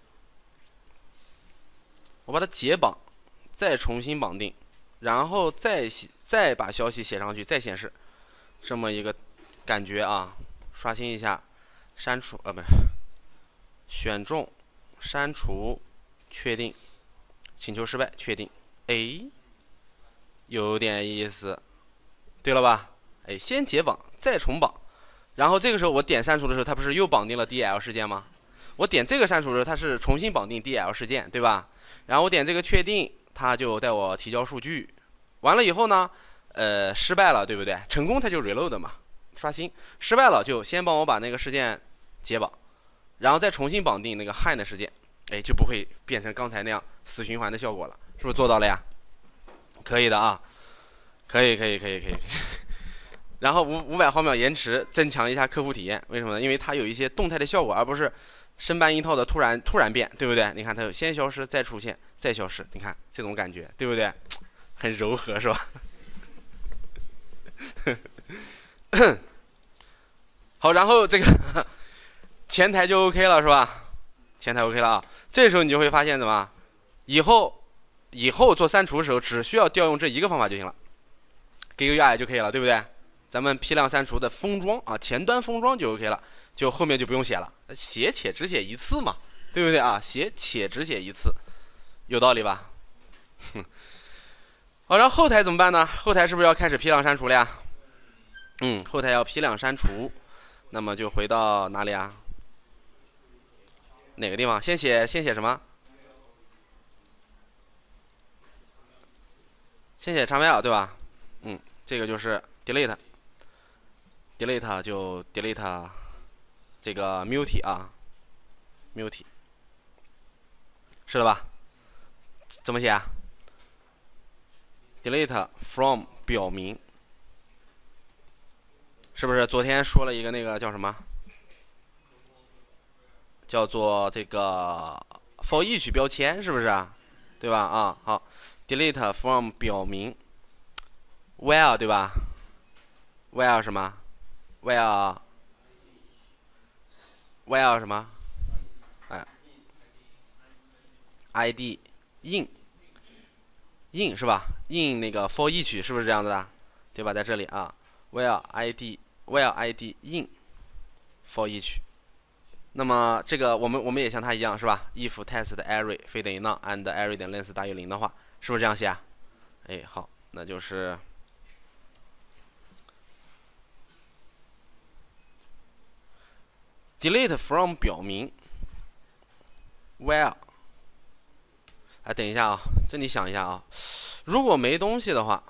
我把它解绑，再重新绑定，然后再再把消息写上去，再显示，这么一个感觉啊。刷新一下，删除啊，不是，选中，删除，确定，请求失败，确定。哎，有点意思，对了吧？哎，先解绑，再重绑，然后这个时候我点删除的时候，它不是又绑定了 D L 事件吗？我点这个删除的时候，它是重新绑定 D L 事件，对吧？然后我点这个确定，它就带我提交数据。完了以后呢，呃，失败了，对不对？成功它就 reload 嘛，刷新。失败了就先帮我把那个事件解绑，然后再重新绑定那个 hind 事件，哎，就不会变成刚才那样死循环的效果了，是不是做到了呀？可以的啊，可以可以可以可以。然后五五百毫秒延迟，增强一下客户体验，为什么呢？因为它有一些动态的效果，而不是生搬硬套的突然突然变，对不对？你看它有先消失再出现再消失，你看这种感觉，对不对？很柔和是吧？好，然后这个前台就 OK 了是吧？前台 OK 了啊，这时候你就会发现什么？以后以后做删除的时候，只需要调用这一个方法就行了，给个 U I 就可以了，对不对？咱们批量删除的封装啊，前端封装就 OK 了，就后面就不用写了，写且只写一次嘛，对不对啊？写且只写一次，有道理吧？好，然后后台怎么办呢？后台是不是要开始批量删除了呀？嗯，后台要批量删除，那么就回到哪里啊？哪个地方？先写先写什么？先写 XML 对吧？嗯，这个就是 delete。delete 就 delete 这个 multi 啊 multi 是的吧？怎么写啊 delete from 表明，是不是昨天说了一个那个叫什么？叫做这个 for each 标签，是不是啊？对吧？啊，好 delete from 表明 where 对吧 ？where 什么 ？where where 什么？哎 ，id in in 是吧 ？in 那个 for each 是不是这样子的？对吧？在这里啊 ，where id where id in for each。那么这个我们我们也像它一样是吧 ？if test array 非等于 none and array 点 length 大于零的话，是不是这样写啊？哎，好，那就是。delete from 表明 where， 哎，等一下啊，这你想一下啊，如果没东西的话，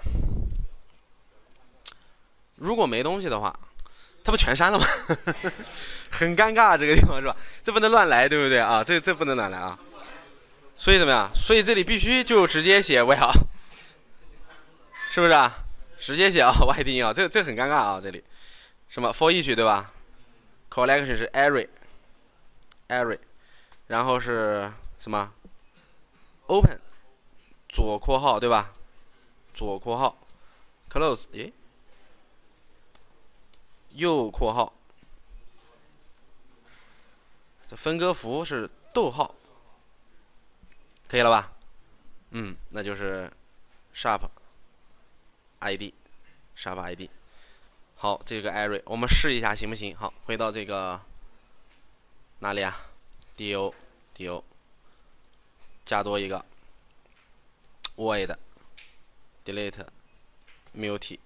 如果没东西的话，它不全删了吗？很尴尬这个地方是吧？这不能乱来，对不对啊？这这不能乱来啊。所以怎么样？所以这里必须就直接写 where， 是不是啊？直接写啊 ，y d 啊，这这很尴尬啊，这里什么 for each 对吧？ collection 是 array array， 然后是什么 open 左括号对吧？左括号 close 诶，右括号这分割符是逗号，可以了吧？嗯，那就是 sharp id sharp id。好，这个 array 我们试一下行不行？好，回到这个哪里啊 ？do do 加多一个 void delete multi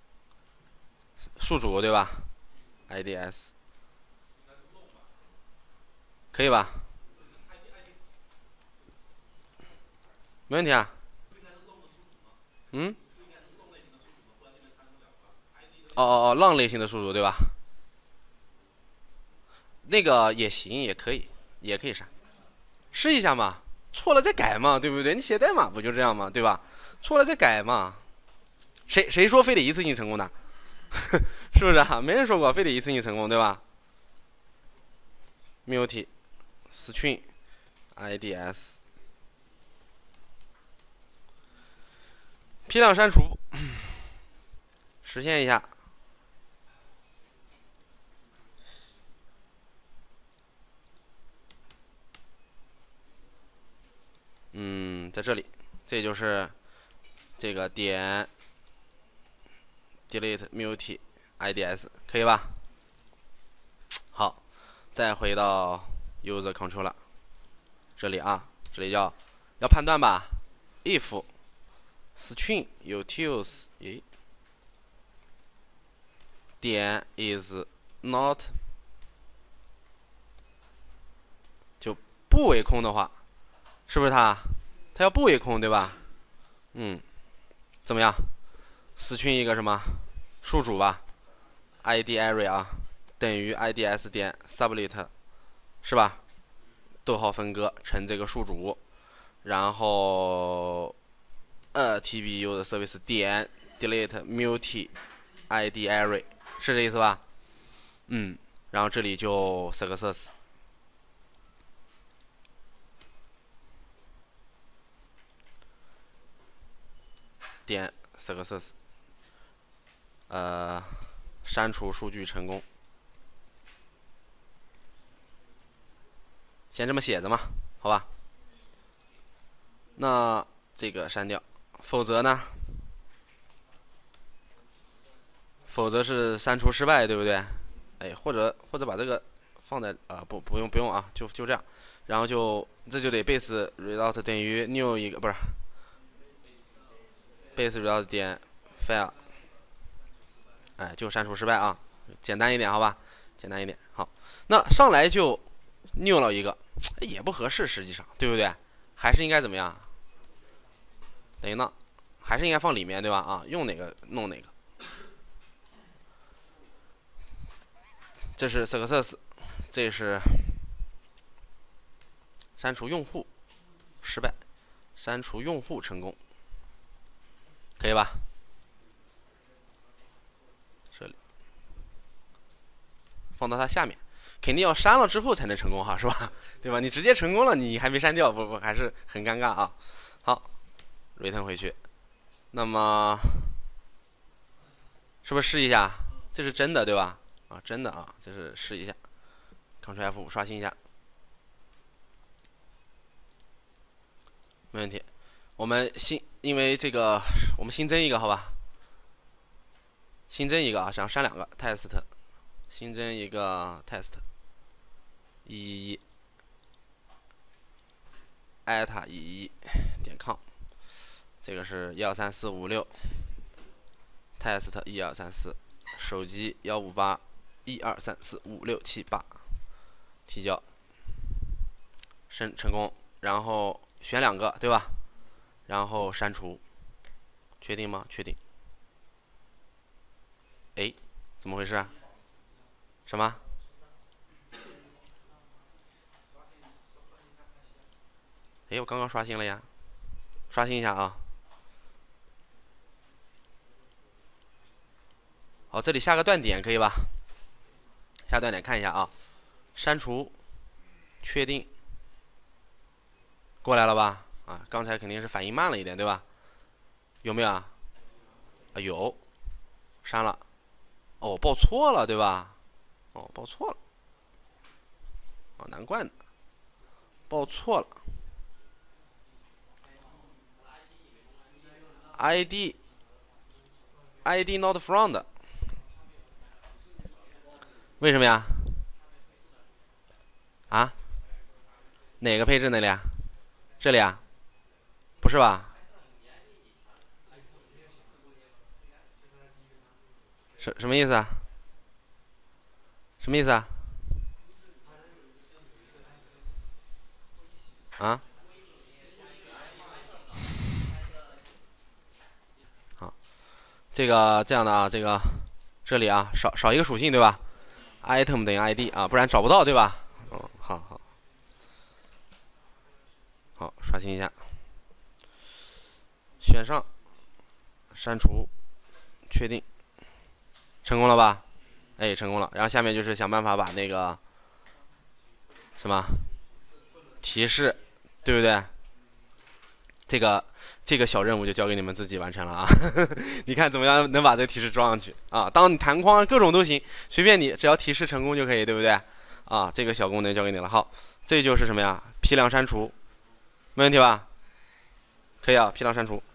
数主对吧 ？ids 可以吧？没问题啊。嗯？哦哦哦，浪类型的数组对吧？那个也行，也可以，也可以删，试一下嘛，错了再改嘛，对不对？你写代码不就这样嘛，对吧？错了再改嘛。谁谁说非得一次性成功的？是不是啊？没人说过非得一次性成功，对吧 ？multi string ids 批量删除，实现一下。嗯，在这里，这就是这个点 delete multi ids 可以吧？好，再回到 user controller 这里啊，这里要要判断吧 ，if string utils 咦点 is not 就不为空的话，是不是它？它要不为空对吧？嗯，怎么样？string一个什么数主吧 ，id array 啊，等于 ids 点 sublet 是吧？逗号分割成这个数主，然后呃 tb user service 点 delete multi id array 是这意思吧？嗯，然后这里就 success 点 success 呃删除数据成功。先这么写着嘛，好吧？那这个删掉，否则呢？否则是删除失败，对不对？哎，或者或者把这个放在啊、呃、不不用不用啊，就就这样，然后就这就得 base result 等于 new 一个不是 base result 点 fail， 哎，就删除失败啊，简单一点好吧？简单一点好，那上来就 new 了一个。也不合适，实际上，对不对？还是应该怎么样？等于呢，还是应该放里面，对吧？啊，用哪个弄哪个。这是 success， 这是删除用户失败，删除用户成功，可以吧？这里放到它下面。肯定要删了之后才能成功哈，是吧？对吧？你直接成功了，你还没删掉，不不还是很尴尬啊。好 ，return 回去，那么是不是试一下？这是真的对吧？啊，真的啊，这是试一下 ，Ctrl F 五刷新一下，没问题。我们新因为这个我们新增一个好吧？新增一个啊，想删两个 test， 新增一个 test。一一一艾塔一一点 com， 这个是一二三四五六 test 一二三四，手机幺五八一二三四五六七八，提交，成成功，然后选两个对吧？然后删除，确定吗？确定。哎，怎么回事啊？什么？哎，我刚刚刷新了呀，刷新一下啊。好，这里下个断点可以吧？下断点看一下啊，删除，确定，过来了吧？啊，刚才肯定是反应慢了一点，对吧？有没有啊？啊，有，删了。哦，报错了，对吧？哦，报错了。 啊，难怪呢，报错了。I D I D not found， 为什么呀？啊？哪个配置那里啊？这里啊？不是吧？什什么意思啊？什么意思啊？啊？好，这个这样的啊，这个这里啊少少一个属性对吧 ？item 等于 I D 啊，不然找不到对吧？嗯，好好好，刷新一下，选上，删除，确定，成功了吧？哎，成功了。然后下面就是想办法把那个什么提示，对不对？这个这个小任务就交给你们自己完成了啊！你看怎么样能把这个提示装上去啊？当你弹框各种都行，随便你，只要提示成功就可以，对不对？啊，这个小功能交给你了。好，这就是什么呀？批量删除，没问题吧？可以啊，批量删除。